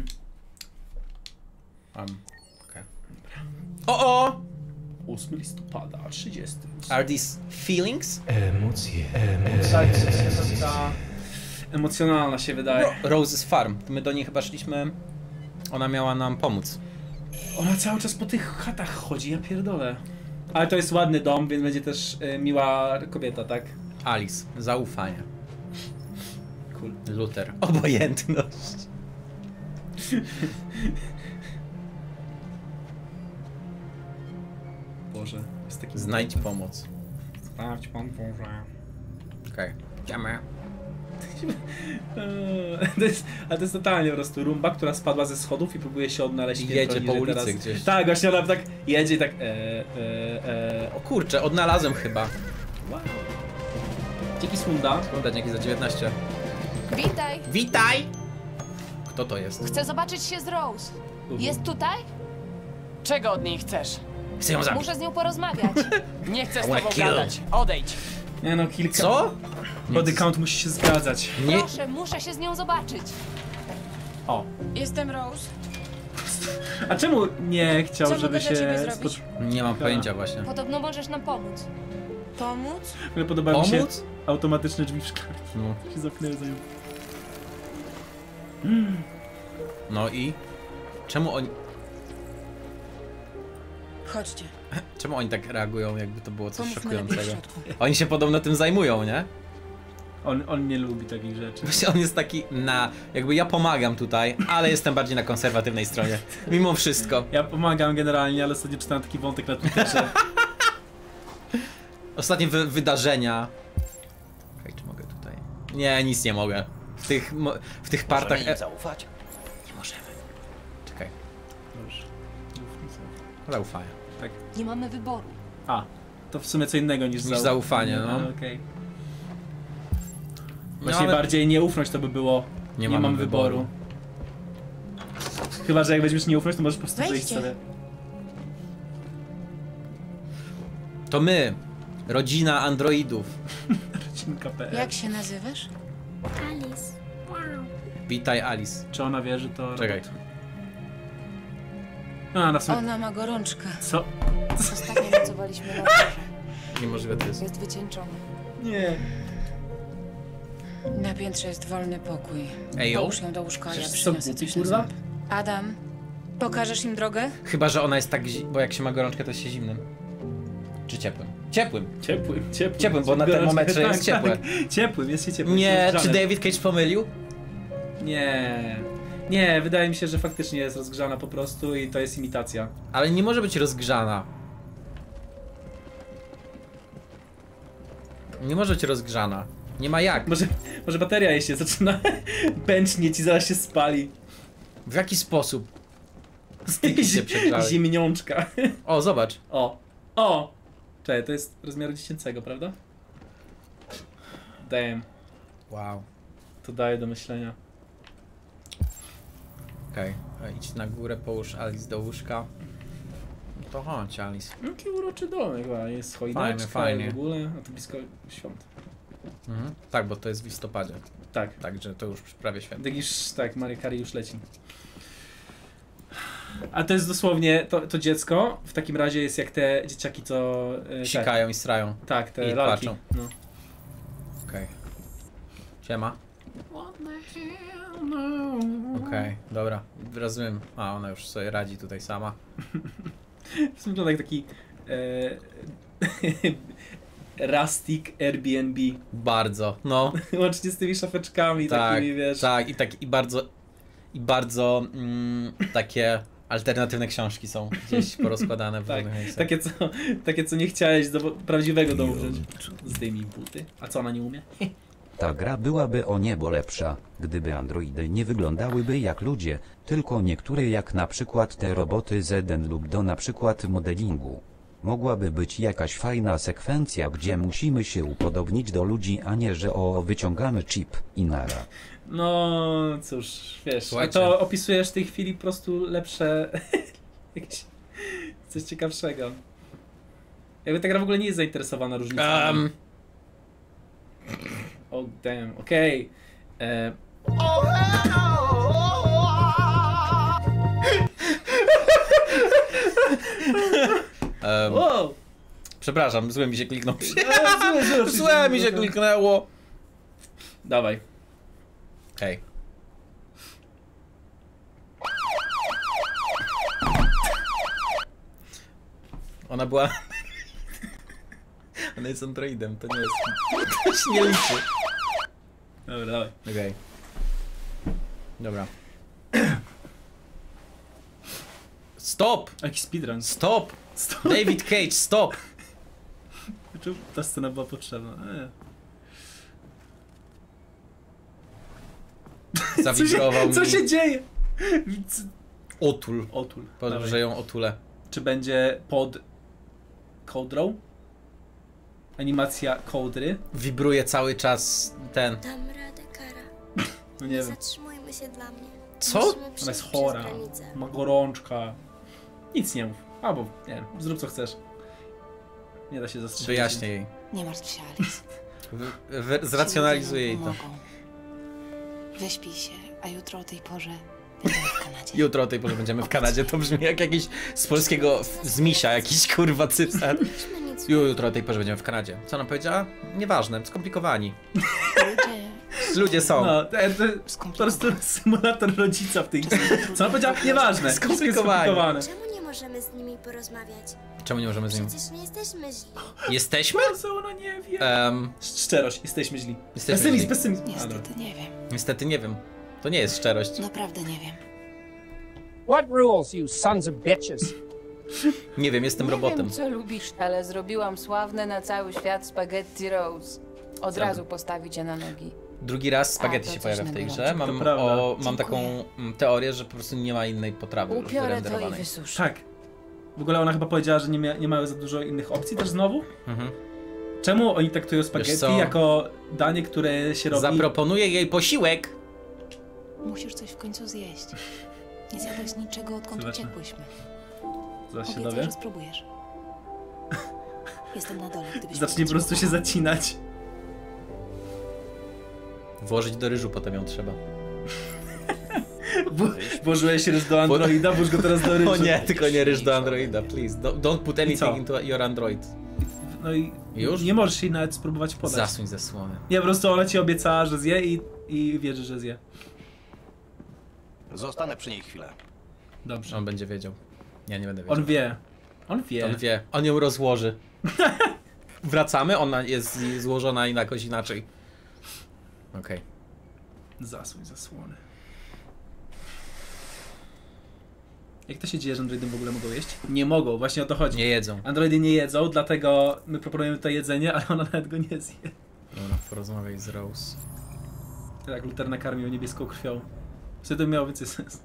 Okay. O! 8 listopada, 30. Are these feelings? Emocje. Emocjonalna się wydaje. Rose's Farm. My do niej chyba szliśmy. Ona miała nam pomóc. Ona cały czas po tych chatach chodzi, ja pierdolę. Ale to jest ładny dom, więc będzie też miła kobieta, tak? Alice. Zaufanie. Cool. Luther. Obojętność. Boże, jest taki... Znajdź pomoc. Sprawdź pan Boże. Okej. Idziemy. Ale to jest totalnie po prostu rumba, która spadła ze schodów i próbuje się odnaleźć. I jedzie po ulicy teraz. gdzieś. Tak, właśnie ona tak jedzie i tak O kurczę, odnalazłem chyba. Wow. Dzięki Smunda. Dzięki za 19. Witaj! Witaj! Kto to jest? Chcę zobaczyć się z Rose. Jest tutaj? Czego od niej chcesz? Chcę ją zabić. Muszę z nią porozmawiać. Nie chcę z tobą gadać. Odejdź. Nie no, kilka... Co? Body count musi się zgadzać. Nie. Proszę, muszę się z nią zobaczyć. O. Jestem Rose. A czemu nie chciał, Co żeby mogę się... dla ciebie zrobić? Nie mam pojęcia właśnie. Podobno możesz nam pomóc. Pomóc? Ale podoba mi się Pomóc? automatyczne drzwi w szkle. No. Się zamknęły za nią. No i? Czemu oni... Chodźcie. Czemu oni tak reagują, jakby to było coś Pomówmy lepiej w szokującego? środku. Oni się podobno tym zajmują, nie? On nie lubi takich rzeczy. Właśnie on jest taki jakby ja pomagam tutaj, ale jestem bardziej na konserwatywnej stronie. Mimo wszystko. Ja pomagam generalnie, ale ostatnio czytałem taki wątek na Twitterze. Ostatnie wydarzenia. Okej, czy mogę tutaj? Nie, nic nie mogę. W tych partach... Możemy im zaufać? Nie możemy. Czekaj. Dobrze. Zaufanie. Tak. Nie mamy wyboru. A, to w sumie co innego niż zaufanie, no. Okej. Właśnie bardziej nieufność to by było. Nie mam wyboru. Chyba, że jak weźmiesz nieufność, to możesz po prostu przejść sobie. To my, rodzina androidów. Rodzinka.pl. Jak się nazywasz? Alice. Witaj, Alice. Czy ona wie, że to... Czekaj. A, na sumie... Ona ma gorączkę. Co? Ostatnio nocowaliśmy na górze. Niemożliwe to jest. Jest wycieńczony. Nie. Na piętrze jest wolny pokój. Ejo. Połóż ją do łóżka, a ja Co, przyniosę coś na kurwa? ząb. Adam, pokażesz im drogę? Chyba, że ona jest tak, bo jak się ma gorączkę, to się zimnym. Czy ciepłym? Ciepłym. Ciepłym, bo na termometrze jest ciepłe. Tak. Ciepłym, jest się ciepłym. Nie, czy David Cage pomylił? Nie. Nie, wydaje mi się, że faktycznie jest rozgrzana po prostu i to jest imitacja. Ale nie może być rozgrzana. Nie może być rozgrzana. Nie ma jak. Może bateria jej się zaczyna pęcznieć i zaraz się spali. W jaki sposób? Styki się przegrzały. Zimniączka. O, zobacz. O! Czekaj, to jest rozmiaru dziecięcego, prawda? Damn. Wow. To daje do myślenia. Okej, idź na górę, połóż Alice do łóżka. No to chodź, Alice. Jaki uroczy domek, jest choineczka Fajnie. w ogóle, a to blisko świąt. Mhm. Tak, bo to jest w listopadzie. Tak. Także to już prawie święto. Tak, Maria Carey już leci. A to jest dosłownie, to dziecko w takim razie jest jak te dzieciaki, co... Sikają i srają. Tak, te i lalki. Patrzą. No. Okej. Siema. Okej, dobra. Rozumiem. A, ona już sobie radzi tutaj sama. Wygląda jak taki rustic Airbnb. Bardzo, no. Łącznie z tymi szafeczkami Tak, takimi, wiesz. tak, i bardzo takie alternatywne książki są gdzieś porozkładane w różnych miejscach. Takie, co nie chciałeś do prawdziwego domu wziąć. Zdejmij buty. A co, ona nie umie? Ta gra byłaby o niebo lepsza, gdyby androidy nie wyglądałyby jak ludzie, tylko niektóre jak na przykład te roboty z Eden lub do na przykład modelingu. Mogłaby być jakaś fajna sekwencja, gdzie musimy się upodobnić do ludzi, a nie że wyciągamy chip i nara. No cóż, wiesz, Słuchajcie. to opisujesz w tej chwili po prostu lepsze... jakieś... coś ciekawszego. Jakby ta gra w ogóle nie jest zainteresowana różnicami. Oh damn, okej. Wow. Przepraszam, złe mi się kliknął. Złe mi się kliknęło. Dawaj. Okej. Ona była... Ona jest androidem, to nie jest... To się nie liczy. Dobra, dawaj. Okej. Dobra. Stop! Jaki speedrun? Stop! David Cage, stop! Czemu ta scena była potrzebna? Zawibrował mi. Co się dzieje? Otul. Otul. Powiem, że ją otulę. Czy będzie pod kołdrą? Animacja kołdry? Wibruje cały czas ten. Dam radę, Kara. No nie wiem. Zatrzymujmy się dla mnie. Co? Musimy Ona jest przejść chora. przez granicę. Ma gorączka. Nic nie mów. Albo, nie wiem, zrób co chcesz. Nie da się zastrzelić. Wyjaśnię jej. Nie martw się, Alice. Zracjonalizuję jej to. Pomogą. Wyśpij się, a jutro o tej porze będziemy w Kanadzie. Jutro o tej porze będziemy w Kanadzie. To brzmi jak jakiś z polskiego z misia, jakiś kurwa cypsat. Jutro o tej porze będziemy w Kanadzie. Co ona powiedziała? Nieważne, skomplikowani. Ludzie są. No, to po prostu symulator rodzica w tej grze. Co ona powiedziała? Nieważne. Skomplikowani. Czemu nie możemy z nimi porozmawiać? Czemu nie możemy z nim? Przecież nie jesteśmy źli. Jesteśmy? Co ona nie wie? Szczerość, jesteśmy źli. Jesteśmy źli. Pesymizm. Niestety nie wiem. Niestety nie wiem. To nie jest szczerość. Naprawdę nie wiem. What rules, you sons of bitches? Nie wiem, jestem robotem. Nie wiem, co lubisz, ale zrobiłam sławne na cały świat spaghetti rolls. Od razu postawi cię na nogi. Drugi raz spaghetti to się coś pojawia w tej grze. To Mam taką teorię, że po prostu nie ma innej potrawy już Upiorę to i wyrenderowanej. wysuszę. Tak. W ogóle ona chyba powiedziała, że nie mają za dużo innych opcji też znowu? Czemu oni traktują spaghetti jako danie, które się robi... Zaproponuję jej posiłek. Musisz coś w końcu zjeść. Nie zjadłeś niczego, odkąd uciekłyśmy. Zaraz się Obiecaj, dowie. że spróbujesz. Jestem na dole, gdybyś... Zacznie po prostu się zacinać. Włożyć do ryżu, potem ją trzeba. Włożyłeś ryż do Androida, włóż go teraz do ryżu. O nie, tylko nie ryż do Androida, please. Don't put anything into your Android. No i już? Nie możesz jej nawet spróbować podać. Zasuń zasłony. Nie, po prostu ona ci obiecała, że zje i wierzy, że zje. Zostanę przy niej chwilę. Dobrze. On będzie wiedział. Ja nie będę wiedział. On wie. On wie. On wie. On ją rozłoży. Wracamy, ona jest złożona jakoś inaczej. Okej. Zasuń zasłony. Jak to się dzieje, że androidy w ogóle mogą jeść? Nie mogą, właśnie o to chodzi. Nie jedzą. Androidy nie jedzą, dlatego my proponujemy to jedzenie, ale ona nawet go nie zje. Dobra, porozmawiaj z Rose. Tak, Luther nakarmił niebieską krwią. Wtedy to miało więcej sens.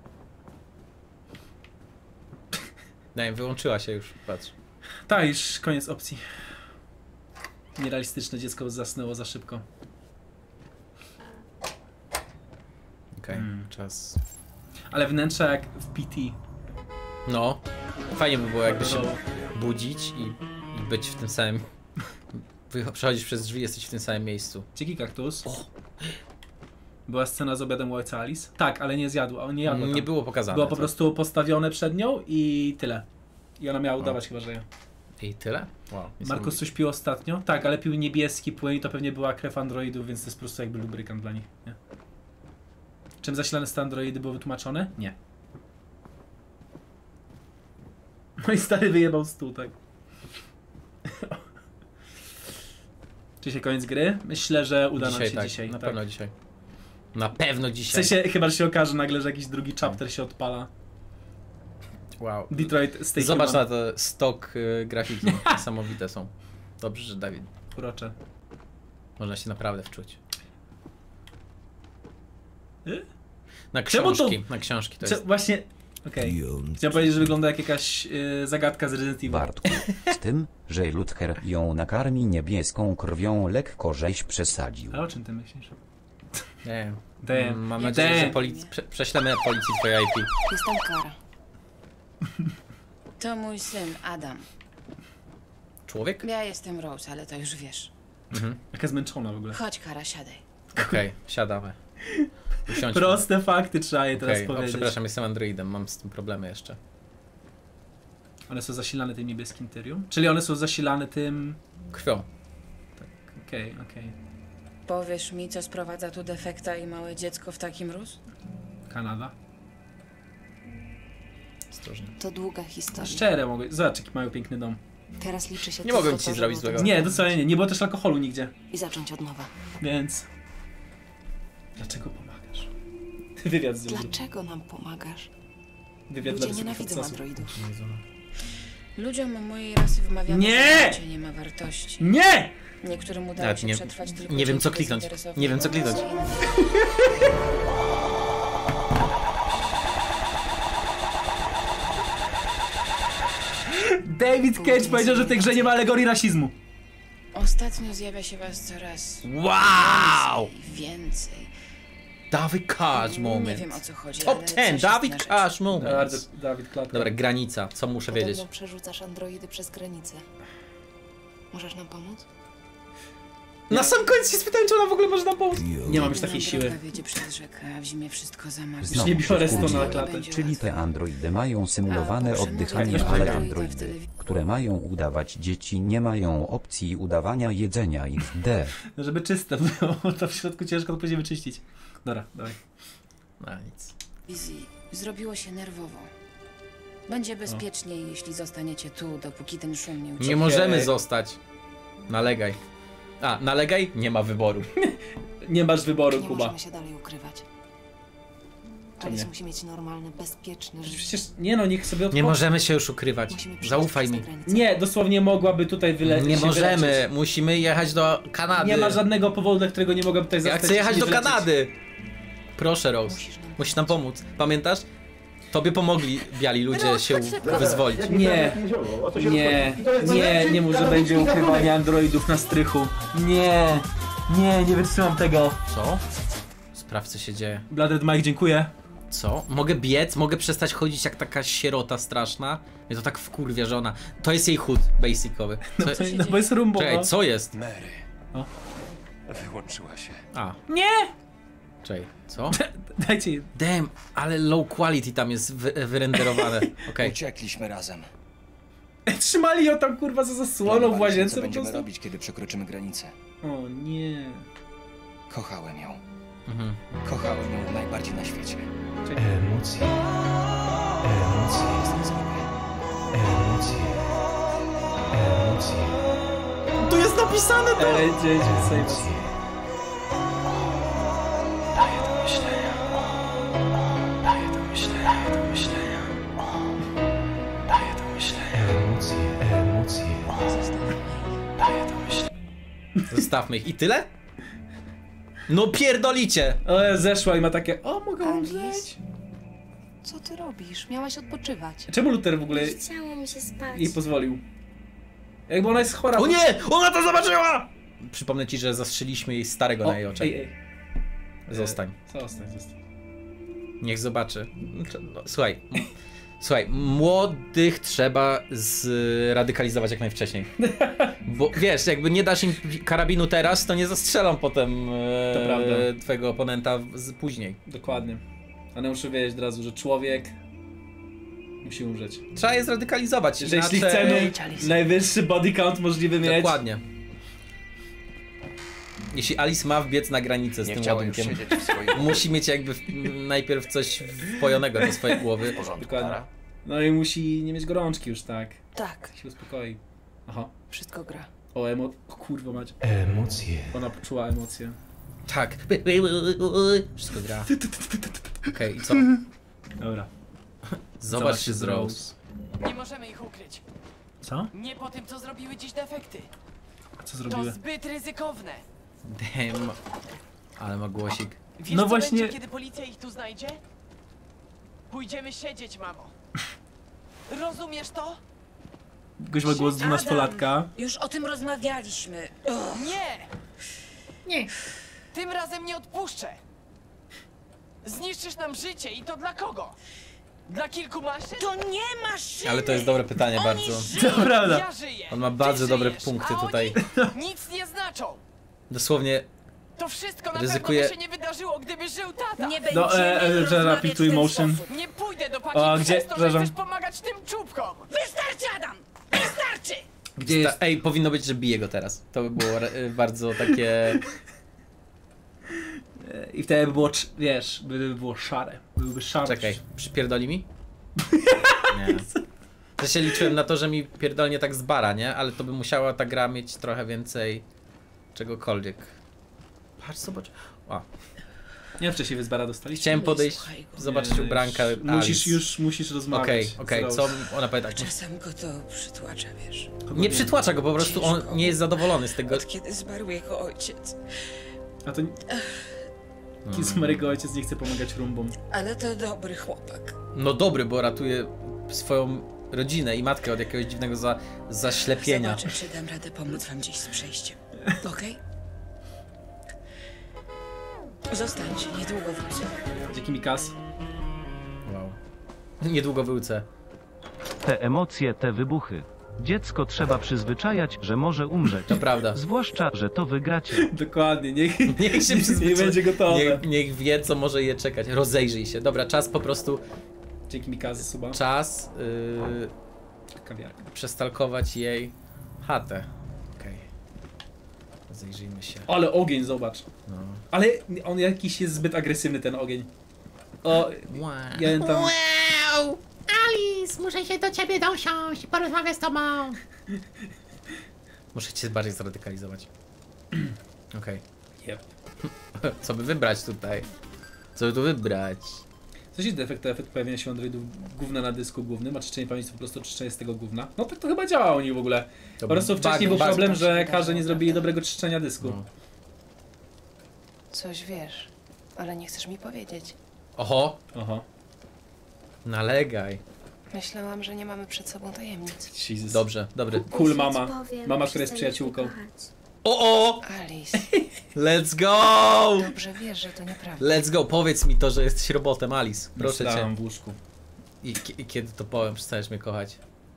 Nie, wyłączyła się już, patrz. Tak, już koniec opcji. Nierealistyczne dziecko zasnęło za szybko. Okej, czas. Ale wnętrza jak w PT. No, fajnie by było jakby się budzić i być w tym samym... Przechodzisz przez drzwi, jesteś w tym samym miejscu. Dziki kaktus. Była scena z obiadem u ojca Alice? Tak, ale nie zjadła, on nie jadła tam. Nie było pokazane. Było po prostu postawione przed nią i tyle. I ona miała udawać chyba, że je. I tyle? Wow. Markus coś pił ostatnio? Tak, ale pił niebieski płyn i to pewnie była krew androidów, więc to jest po prostu jakby lubrykant dla nich, nie? Czym zasilane te androidy było wytłumaczone? Nie. No i stary wyjebał stół, tak. Czy się koniec gry? Myślę, że uda nam się dzisiaj. Na pewno dzisiaj. Na pewno W dzisiaj. sensie chyba, że się okaże nagle, że jakiś drugi chapter się odpala. Wow. Detroit Stay Zobacz Human. na to stok grafiki. Niesamowite są. Dobrze, że Dawid. Urocze. Można się naprawdę wczuć. Na Czemu książki. Na książki to jest. Właśnie. Okej. Chciałem powiedzieć, że wygląda jak jakaś zagadka z Resident Evil. Bartku, z tym, że Luther ją nakarmi niebieską krwią, lekko żeś przesadził. A o czym ty myślisz? Nie Damn. mam nadzieję, że prześlemy policji twoje IP. Jestem Kara. To mój syn, Adam. Człowiek? Ja jestem Rose, ale to już wiesz. Jaka zmęczona w ogóle. Chodź, Kara, siadaj. Okej, siadamy. Usiądźmy. Proste fakty trzeba je teraz O, powiedzieć. przepraszam, jestem androidem, mam z tym problemy jeszcze. One są zasilane tym niebieskim tyrium? Czyli one są zasilane tym... Krwią. Tak, okej. Powiesz mi, co sprowadza tu defekta i małe dziecko w taki mróz? Kanada. Ostrożnie. To długa historia. Szczere mogę. Zobacz, jaki mają piękny dom. Teraz liczy się Nie tylko mogłem ci to, zrobić żeby o tym złego. Nie, docenienie. Nie było też alkoholu nigdzie. I zacząć od nowa. Więc... Dlaczego pomagasz? Wywiad z nią. Dlaczego nam pomagasz? Wywiad Ludzie dla nienawidzą wysokich androidów. Ludziom mojej rasy wmawiano, Nie! że życie nie ma wartości. Nie! Niektórym udało Nawet się nie- przetrwać tylko nie wiem, co dzięki kliknąć. bezinteresownej Nie wiem, co kliknąć. pomocy innych. David Cage powiedział, że w tej grze nie ma alegorii rasizmu. Ostatnio zjawia się was coraz Wow! więcej. Dawid Cash Nie moment. wiem, o co chodzi, Top ale 10, coś jest Dawid na rzeczy. Cash moment. Bardzo, Dawid Klatka. Dobra, granica. Co muszę wiedzieć? Podobno przerzucasz androidy przez granicę. Możesz nam pomóc? Na sam koniec się spytałem, czy ona w ogóle może nam pomóc. Nie mam już takiej Nam siły. droga wiedzie przez rzekę, a w zimie wszystko zamarznie. Znowu nie biorę się stąd na wkurzyłem. klatę. Czyli te androidy mają symulowane A, oddychanie, poprzednio ale działa androidy, które mają udawać dzieci, nie mają opcji udawania jedzenia XD. Żeby czyste było, to w środku ciężko to później wyczyścić. Dobra, dawaj. No nic. Wizji zrobiło się nerwowo. Będzie bezpieczniej, jeśli zostaniecie tu, dopóki ten szum nie ucieknie. Nie możemy zostać. Nalegaj. A, nalegaj? Nie ma wyboru. Nie masz wyboru, Nie Kuba. możemy się dalej ukrywać. Alice musi mieć normalne, bezpieczne życie. Przecież, nie no, niech sobie Nie możemy się już ukrywać. Musimy przejść Zaufaj przez mi. tę granicę. Nie, dosłownie mogłaby tutaj wylecieć. Nie się możemy. wyleczyć. Musimy jechać do Kanady. Nie ma żadnego powodu, dla którego nie mogłaby tutaj Ja zostać. chcę jechać i do wylecieć. Kanady. Proszę, Rose. Musisz nam pomóc. Pamiętasz? Tobie pomogli biali ludzie się wyzwolić. Nie mów, że będzie ukrywanie androidów na strychu. Nie wytrzymam tego. Co? Sprawdź, co się dzieje. Blooded Mike, dziękuję. Co? Mogę biec? Mogę przestać chodzić jak taka sierota straszna? Mnie to tak wkurwia, że ona... To jest jej chód basicowy. No bo jest rumbo. Czekaj, co jest? Mary. O. Wyłączyła się. A. Nie! Czekaj, co? Dajcie jej. Damn, ale low quality tam jest wyrenderowane. Okej. Uciekliśmy razem. Trzymali ją tam kurwa za zasłoną w łazience co po będziemy prostu. robić, kiedy przekroczymy granicę. O nie. Kochałem ją. Mhm. Kochałem ją najbardziej na świecie. Emocje. Emocje. Emocje. Emocje. Tu jest napisane to! Emocje. Daję do myślenia. Daję do myślenia. Do myślenia. Daję do myślenia. Emocje. Emocje. Daję do myślenia. Zostawmy ich. I tyle? No pierdolicie! O, zeszła i ma takie, o, mogę umrzeć. Co ty robisz? Miałaś odpoczywać. Czemu Luther w ogóle Chciało mi się spać. jej pozwolił? Jakby ona jest chora. O nie! Ona to zobaczyła! Przypomnę ci, że zastrzeliśmy jej starego na jej oczach. Ej. Zostań. Zostań. Niech zobaczy. No, słuchaj, młodych trzeba zradykalizować jak najwcześniej. Bo wiesz, jakby nie dasz im karabinu teraz, to nie zastrzelą potem To prawda. twojego oponenta później. Dokładnie. Ale muszę wiedzieć od razu, że człowiek musi umrzeć. Trzeba je zradykalizować. Że jeśli chcemy najwyższy body count możliwy mieć. Dokładnie. Jeśli Alice ma wbiec na granicę z Nie tym chciała już ładunkiem, siedzieć w swoim musi mieć jakby najpierw coś wpojonego do swojej głowy. Dokładnie. No i musi nie mieć gorączki już, tak. Tak. Się uspokoi. Aha. Wszystko gra. O kurwa mać. Emocje. Ona poczuła emocje. Tak. Wszystko gra. Okej, i co? Dobra. Zobacz się z Rose. Nie możemy ich ukryć. Co? Nie po tym, co zrobiły dziś defekty. A co To zrobiły? zbyt ryzykowne. Damn. Ale ma głosik. Wiesz, No co właśnie- będzie, kiedy policja ich tu znajdzie? Pójdziemy siedzieć, mamo. Rozumiesz to? Gość ma głos 12-latka. Już o tym rozmawialiśmy. Nie! Tym razem nie odpuszczę. Zniszczysz nam życie i to dla kogo? Dla kilku maszyn? To nie maszyny! Ale to jest dobre pytanie bardzo. To prawda. Ja żyję. On ma bardzo Ty dobre żyjesz, punkty a tutaj. Oni nic nie znaczą. Dosłownie To wszystko na Ryzykuje- pewno by się nie wydarzyło, gdyby żył tata. Nie No, że rapid to emotion. Nie pójdę do A, Paki gdzie- przez to, że przepraszam. chcesz pomagać tym czubkom. Wystarczy, Adam! Wystarczy! Gdzie jest... Ej, powinno być, że bije go teraz. To by było bardzo takie... I wtedy by było, wiesz, by było szare. Byłby szare. Czekaj, przypierdoli mi? Nie. To się liczyłem na to, że mi pierdolnie tak z bara, nie? Ale to by musiała ta gra mieć trochę więcej czegokolwiek. Patrz, zobacz. O. Nie, wcześniej wy z bara dostaliście. Chciałem podejść, zobaczyć Nie, ubranka musisz rozmawiać. Okej, co ona powie tak? Czasem go to przytłacza, wiesz. Nie przytłacza go, po prostu on nie jest zadowolony z tego. Od kiedy zmarł jego ojciec. A to... Kiedy zmarł jego ojciec, nie chce pomagać rumbom. Ale to dobry chłopak. No dobry, bo ratuje swoją rodzinę i matkę od jakiegoś dziwnego zaślepienia. Zobaczę, czy dam radę pomóc wam dziś z przejściem. Okej? Zostańcie, niedługo wrócę. Dzięki mi kas. Wow. Niedługo wrócę. Te emocje, te wybuchy. Dziecko trzeba przyzwyczajać, że może umrzeć. To prawda. Zwłaszcza, że to wygracie. Dokładnie, niech się przyzwyczaja. nie będzie gotowe. Niech wie, co może je czekać. Rozejrzyj się. Dobra, czas po prostu... Dzięki mi kas, suba. Czas... Kawiarka. Przestalkować jej chatę. Okej. Rozejrzyjmy się. Ale ogień, zobacz. No. Ale on jakiś jest zbyt agresywny, ten ogień. O, ja tam... Wow! Alice, muszę się do ciebie dosiąść i porozmawiać z tobą. Muszę cię bardziej zradykalizować. Okej. Yep. Co by wybrać tutaj? Co by tu wybrać? Co się efekt pojawienia się androidów gówna na dysku głównym, a czyszczenie pamięci to po prostu czyszczenie z tego gówna. No tak to chyba działa u nich w ogóle. Po prostu wcześniej był problem, że każdy nie zrobili dobrego czyszczenia dysku. No. Coś wiesz, ale nie chcesz mi powiedzieć. Oho! Oho. Nalegaj. Myślałam, że nie mamy przed sobą tajemnic. Jesus. Dobrze, dobry. Cool mama. Mama, która jest przyjaciółką. O! Alice. Let's go! Dobrze wiesz, że to nieprawda. Let's go, powiedz mi to, że jesteś robotem, Alice. Proszę cię. w łóżku. I kiedy to powiem, przestaniesz mnie kochać?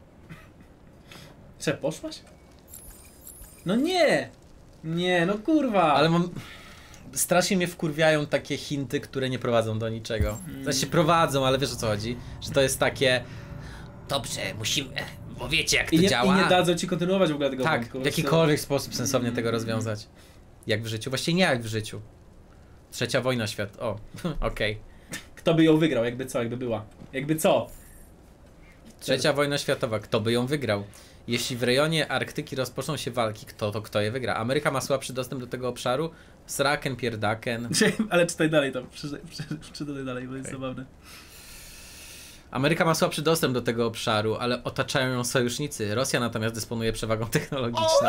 Czy poszłaś? No nie! Nie, no kurwa! Ale mam... Strasznie mnie wkurwiają takie hinty, które nie prowadzą do niczego. Znaczy prowadzą, ale wiesz o co chodzi? Że to jest takie... Dobrze, musimy... Bo wiecie jak to działa. I nie dadzą ci kontynuować w ogóle tego Tak, wątku. w jakikolwiek sposób sensownie tego rozwiązać. Jak w życiu? Właściwie nie jak w życiu. Trzecia wojna świat. O, okej. Kto by ją wygrał? Jakby co? Jakby była? Jakby co? Trzecia wojna światowa. Kto by ją wygrał? Jeśli w rejonie Arktyki rozpoczną się walki, kto je wygra? Ameryka ma słabszy dostęp do tego obszaru? Sraken, pierdaken. Ale czytaj dalej tam. Czytaj dalej, bo jest zabawne. Ameryka ma słabszy dostęp do tego obszaru, ale otaczają ją sojusznicy. Rosja natomiast dysponuje przewagą technologiczną.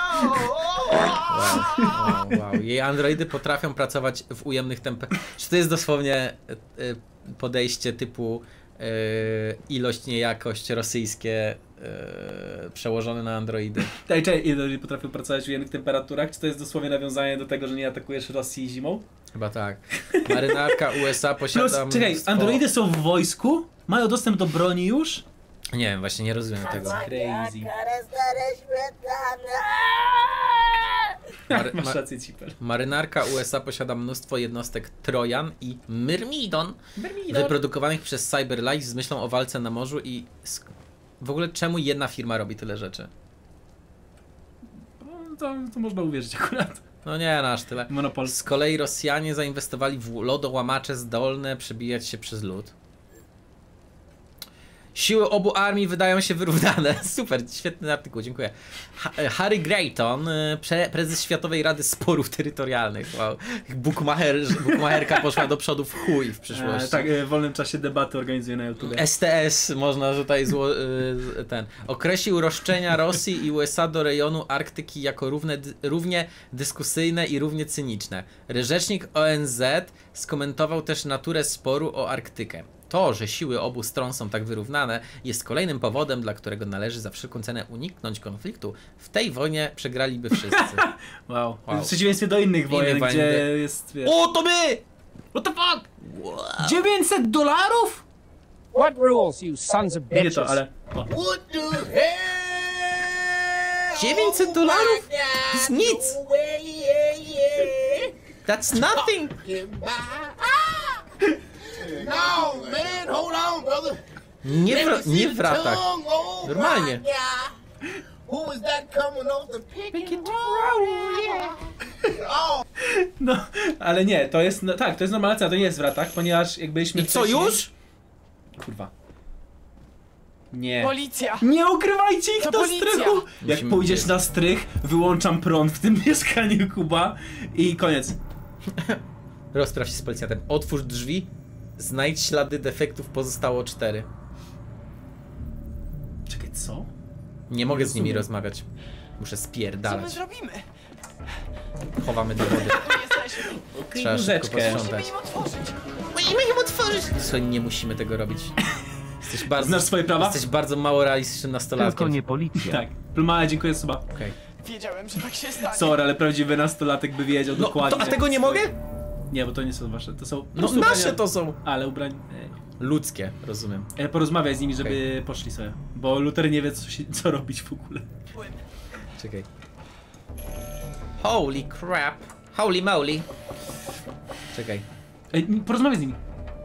Wow. Jej androidy potrafią pracować w ujemnych tempach. Czy to jest dosłownie podejście typu ilość, nie jakość rosyjskie przełożone na androidy? Jeżeli potrafią pracować w ujemnych temperaturach, czy to jest dosłownie nawiązanie do tego, że nie atakujesz Rosji zimą? Chyba tak. Marynarka USA posiada... Plus, czekaj, androidy są w wojsku? Mają dostęp do broni już? Nie wiem, właśnie nie rozumiem tego. Crazy. Masz rację, Cipel. Marynarka USA posiada mnóstwo jednostek Trojan i Myrmidon wyprodukowanych przez Cyberlife z myślą o walce na morzu i... W ogóle czemu jedna firma robi tyle rzeczy? To można uwierzyć akurat. No nie, no aż tyle. Monopol. Z kolei Rosjanie zainwestowali w lodołamacze zdolne przebijać się przez lód. Siły obu armii wydają się wyrównane. Super, świetny artykuł, dziękuję. Harry Grayton, prezes Światowej Rady Sporów Terytorialnych. Wow. Bukmacherka poszła do przodu w chuj w przyszłości. Tak, w wolnym czasie debaty organizuje na YouTube. STS można tutaj określił roszczenia Rosji i USA do rejonu Arktyki jako równie dyskusyjne i równie cyniczne. Rzecznik ONZ skomentował też naturę sporu o Arktykę. To, że siły obu stron są tak wyrównane, jest kolejnym powodem, dla którego należy za wszelką cenę uniknąć konfliktu. W tej wojnie przegraliby wszyscy. Wow. W przeciwieństwie do innych wojen, gdzie jest... Wiesz... O, to my! What the fuck? $900? What rules, you sons of bitches? Nie to, ale... O. $900? To jest nic! That's nothing! No, man, hold on, brother. Nie w ratach. Normalnie. Who was that coming off the picket road? No, ale nie, to jest, no, tak, to jest normalna cena, to nie jest w ratach, ponieważ jak byliśmy I co, wcześniej... już? Kurwa. Nie. Policja! Nie ukrywajcie ich To do policja! strychu! Jak Musimy pójdziesz wiedzieć. na strych, wyłączam prąd w tym mieszkaniu, Kuba, i koniec. Rozpraw się z policjantem. Otwórz drzwi, znajdź ślady defektów, pozostało 4. Czekaj, co? Nie mogę z nimi Rozumiem. rozmawiać. Muszę Co my spierdalać. zrobimy? Chowamy do wody. Trzeba szybko Książeczkę. posprzątać. Musimy im otworzyć! Słuchaj, nie musimy tego robić. Jesteś bardzo, Znasz swoje prawa? Jesteś bardzo mało realistycznym nastolatkiem. Tylko nie policja. Tak. Plumale, dziękuję suba. Okej. Wiedziałem, że tak się stanie. Sorry, ale prawdziwy nastolatek by wiedział No, dokładnie. to, a tego nie mogę? Nie, bo to nie są wasze, to są... po No prostu nasze ubrania. to są. Ale ubrań... Ludzkie, rozumiem. Porozmawiaj z nimi, żeby poszli sobie. Bo Luther nie wie, co robić w ogóle. Czekaj. Holy crap. Holy moly. Czekaj. Ej, porozmawiaj z nimi.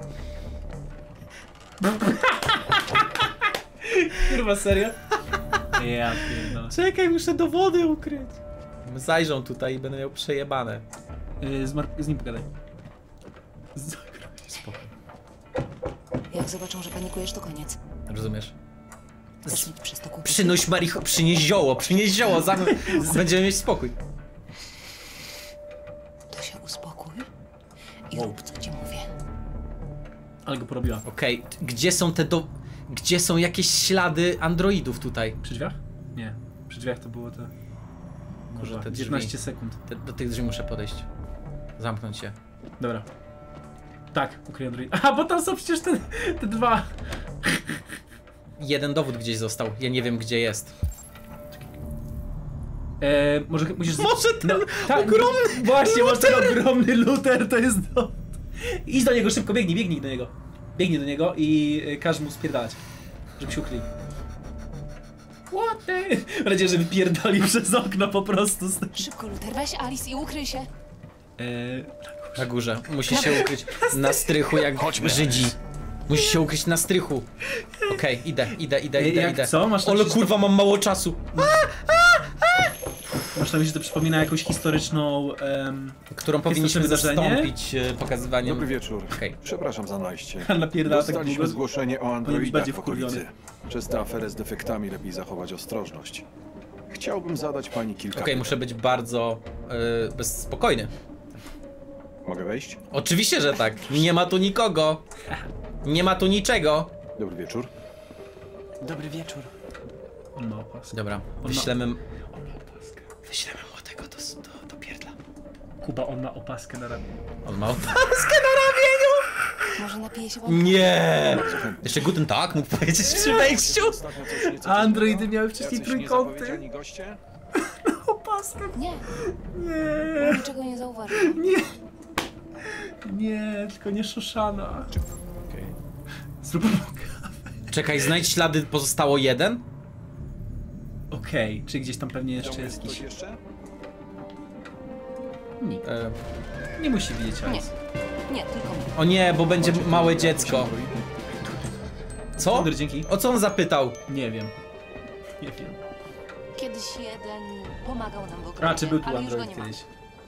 Kurwa, serio? Ja pierdolę. Czekaj, muszę do wody ukryć. Zajrzą tutaj i będę miał przejebane. Z nim pogadaj. Spoko. Jak zobaczą, że panikujesz, to koniec. Rozumiesz? Chcesz mieć przez to kłopot? Przynieś zioło, będziemy mieć spokój. To się uspokój i rób, co ci mówię. Ale go porobiła. Okej, gdzie są jakieś ślady androidów tutaj? Przy drzwiach? Nie. Przy drzwiach to było to... Może te drzwi. 19 sekund. Do tych drzwi muszę podejść. Zamknąć je. Dobra. Tak, ukryję Android. Aha, bo tam są przecież te dwa. Jeden dowód gdzieś został. Ja nie wiem, gdzie jest. Może musisz... Może ten ogromny... Właśnie, może ten ogromny Luther to jest dowód. Idź do niego szybko, biegnij do niego. Biegnij do niego i każ mu spierdalać. Żeby się ukryli. What the... Mam nadzieję, że wypierdoli przez okno po prostu. Szybko, Luther, weź Alice i ukryj się. Na górze. Musi się ukryć na strychu jak Żydzi. Musi się ukryć na strychu. Okej, idę. Co? Masz Ale kurwa, mam mało czasu. Masz na myśli, że to przypomina jakąś historyczną... którą powinniśmy wydarzenie? zastąpić pokazywaniem... Dobry wieczór. Okay. Przepraszam za najście. Dostaliśmy zgłoszenie o androidach w okolicy. Przez tę aferę z defektami lepiej zachować ostrożność. Chciałbym zadać pani kilka pytań. Muszę być bardzo spokojny. Mogę wejść? Oczywiście, że tak. Nie ma tu nikogo. Nie ma tu niczego. Dobry wieczór. Dobry wieczór. On ma opaskę. Dobra, wyślemy młodego do pierdla. Kuba, on ma opaskę na ramieniu. On ma opaskę na ramieniu! Może napije się wam? Nie! Jeszcze Guten Tag mógł powiedzieć przy wejściu. Androidy miały wcześniej trójkąty. Goście? Opaskę. Nie. Nie. Niczego nie zauważyłam. Nie, tylko nie Szoszana. Okay. Zrób Czekaj, znajdź ślady, pozostało 1? Okej, czy gdzieś tam pewnie jeszcze jest jakiś... Nikt. Nie musi widzieć Alice. Nie, tylko my. O nie, bo będzie małe dziecko. Co? Wonder, dzięki. O co on zapytał? Nie wiem. Kiedyś jeden pomagał nam w ogrodzie, A, czy był tu ale już go Android nie ma. kiedyś?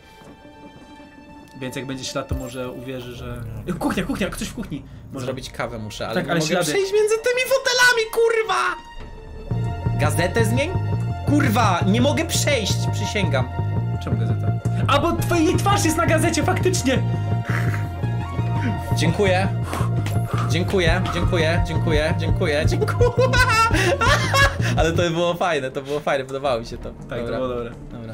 Więc jak będzie ślad, to może uwierzy, że... Kuchnia, ktoś w kuchni. Może Zrobić kawę muszę, ale tak, nie ale mogę ślady. przejść między tymi fotelami, kurwa! Gazetę zmień? Kurwa, nie mogę przejść, przysięgam. Czemu gazeta? A, bo twojej twarz jest na gazecie, faktycznie! Dziękuję. Dziękuję. Ale to było fajne, podobało mi się to. Tak, to było dobre. Dobra.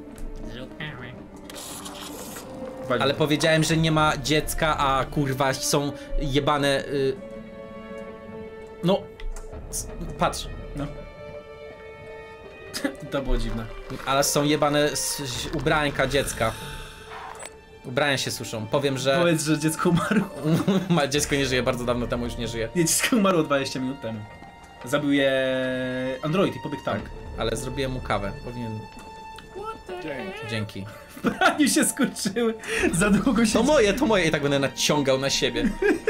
Ale powiedziałem, że nie ma dziecka, a kurwa są jebane... No... Patrz. No. To było dziwne. Ale są jebane ubrańka dziecka. Ubrania się suszą. Powiem, że... Powiedz, że dziecko umarło. Dziecko nie żyje, bardzo dawno temu już nie żyje. Nie, dziecko umarło 20 minut temu. Zabił je android i pobiegł tam. Tak, ale zrobiłem mu kawę. Powinien... Dzięki. Branie się skurczyły. Za długo się... To moje i tak będę naciągał na siebie.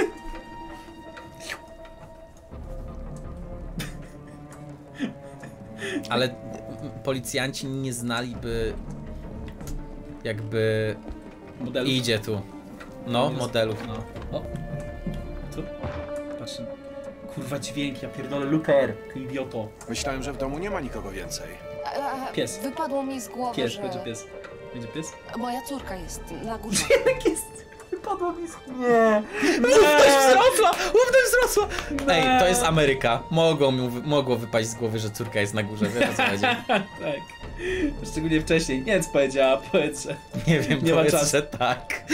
Ale policjanci nie znaliby jakby modelów. Idzie tu. No, modelów. No. O. Tu? Patrz. Kurwa dźwięk, ja pierdolę Luper, ty idioto. Myślałem, że w domu nie ma nikogo więcej. Pies. Wypadło mi z głowy, Pies, że... będzie pies. Będzie pies? Moja córka jest na górze. Jednak jest. Wypadło mi z głowy. Nie. Łówność wzrosła! Ej, to jest Ameryka. Mogło wypaść z głowy, że córka jest na górze. Wiesz, o co chodzi? Tak. Szczególnie wcześniej. Nie wiem, co powiedziała. Powiedz, że... Nie wiem, nie powiedz, ma czasu. że tak.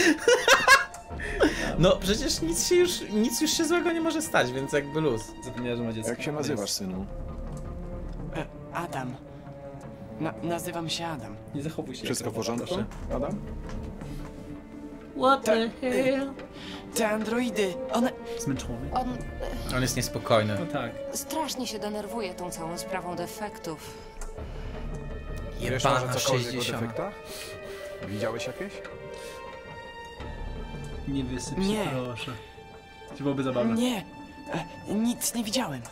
No przecież nic już się złego nie może stać, więc jakby luz. Zapomniałem, że ma dziecko. Jak się nazywasz, synu? Adam. Nazywam się Adam. Nie zachowuj się. Wszystko w porządku, Adam? What the hell? Te androidy, one... Zmęczony? On jest niespokojny. No tak. Strasznie się denerwuje tą całą sprawą defektów. Wiesz może cokolwiek o defektach? Widziałeś jakieś? Nie wysyp się, Nie. proszę. To byłoby zabawne. Nie, nic nie widziałem.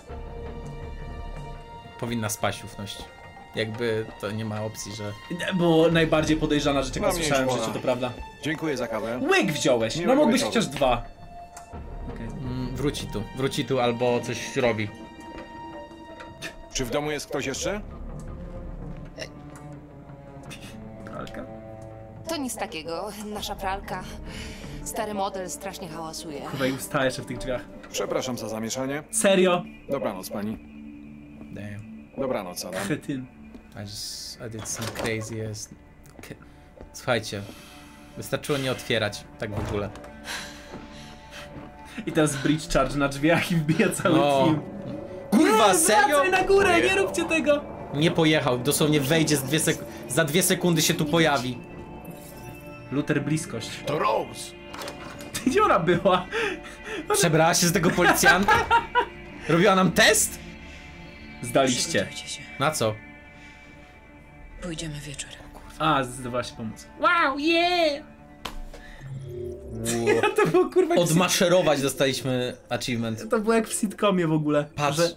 Powinna spaść ufność. Jakby to nie ma opcji, że... Bo najbardziej podejrzana rzecz, jaką Mam słyszałem w mieć życiu, to prawda. Dziękuję za kawę. Łyk wziąłeś! Nie No mógłbyś łykowy. chociaż 2. Okay. Wróci tu albo coś robi. Czy w domu jest ktoś jeszcze? Pralka? To nic takiego. Nasza pralka. Stary model strasznie hałasuje. Chyba i ustaje jeszcze w tych drzwiach. Przepraszam za zamieszanie. Serio? Dobranoc, pani. Damn. Dobranoc, Adam. Kretyn. I did some crazy ass... Słuchajcie, wystarczyło nie otwierać, tak w ogóle. I teraz bridge charge na drzwiach i wbija cały team. Kurwa, Nie, serio? wracaj na górę, nie róbcie tego! Nie pojechał, dosłownie wejdzie za 2 sekundy się tu pojawi. Luther bliskość. To Rose! Gdzie ona była? Przebrała się z tego policjanta? Robiła nam test? Zdaliście. Przygotujcie się. Na co? Pójdziemy wieczorem. A, zdawała się pomóc. Wow, yeah! To było kurwa jak Odmaszerować dostaliśmy achievement. To było jak w sitcomie w ogóle. Patrz. Że...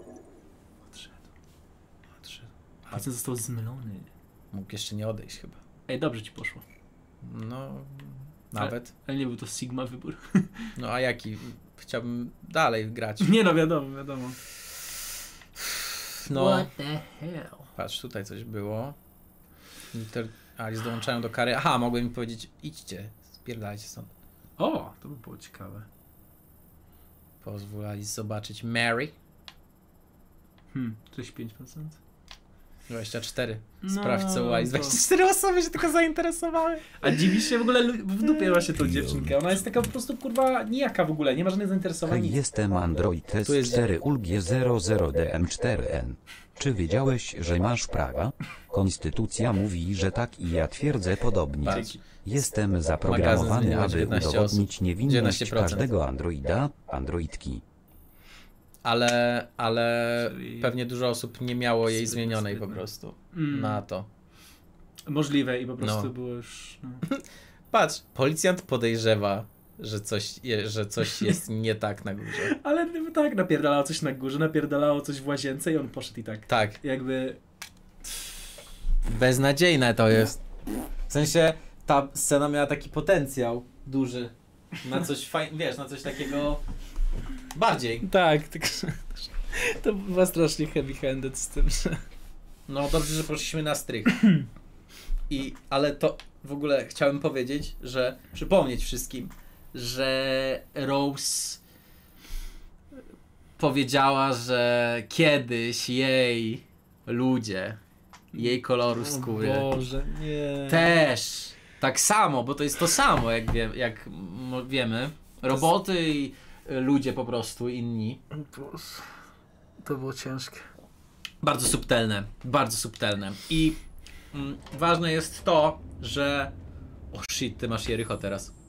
Odszedł. Facet został zmylony. Mógł jeszcze nie odejść chyba. Ej, dobrze ci poszło. No, nawet. Ale nie był to Sigma wybór. No a jaki? Chciałbym dalej grać. Nie no, wiadomo. No. What the hell? Patrz, tutaj coś było. Alice dołączają do kary. Aha, mogłem mi powiedzieć, idźcie, spierdalajcie stąd. O, to by było ciekawe. Pozwól Alice zobaczyć Mary. 35%? 24. No, Sprawdź co u Alice. to- 24 osoby się tylko zainteresowały. A dziwisz się w ogóle w dupie właśnie tą dziewczynkę. Ona jest taka po prostu kurwa nijaka w ogóle, nie ma żadnych zainteresowań. nic. Jestem Android Tu jest- S4 Ulgie 00DM4N. Czy wiedziałeś, że masz prawa? Konstytucja mówi, że tak i ja twierdzę podobnie. Patrz. Jestem zaprogramowany, zmieniła aby 19 udowodnić osób. niewinność 19%. każdego androida, androidki. Ale Czyli- pewnie dużo osób nie miało jej zmienionej po Wstydne. prostu Mm. na to. Możliwe i po prostu No. było już... No. Patrz, policjant podejrzewa, że coś jest nie tak na górze. Ale tak, napierdalało coś na górze, napierdalało coś w łazience i on poszedł i tak. Tak. Jakby... Beznadziejne to jest. W sensie ta scena miała taki potencjał duży na coś wiesz, na coś takiego bardziej. Tak, tylko to była strasznie heavy-handed z tym, że... No dobrze, że poszliśmy na strych. Ale to w ogóle chciałem powiedzieć, że przypomnieć wszystkim, że Rose powiedziała, że kiedyś jej ludzie, jej koloru skóry O Boże, nie. też tak samo, bo to jest to samo, jak wiemy. Roboty i ludzie po prostu inni. To było ciężkie. Bardzo subtelne, bardzo subtelne. I ważne jest to, że O shit, ty masz Jericho teraz.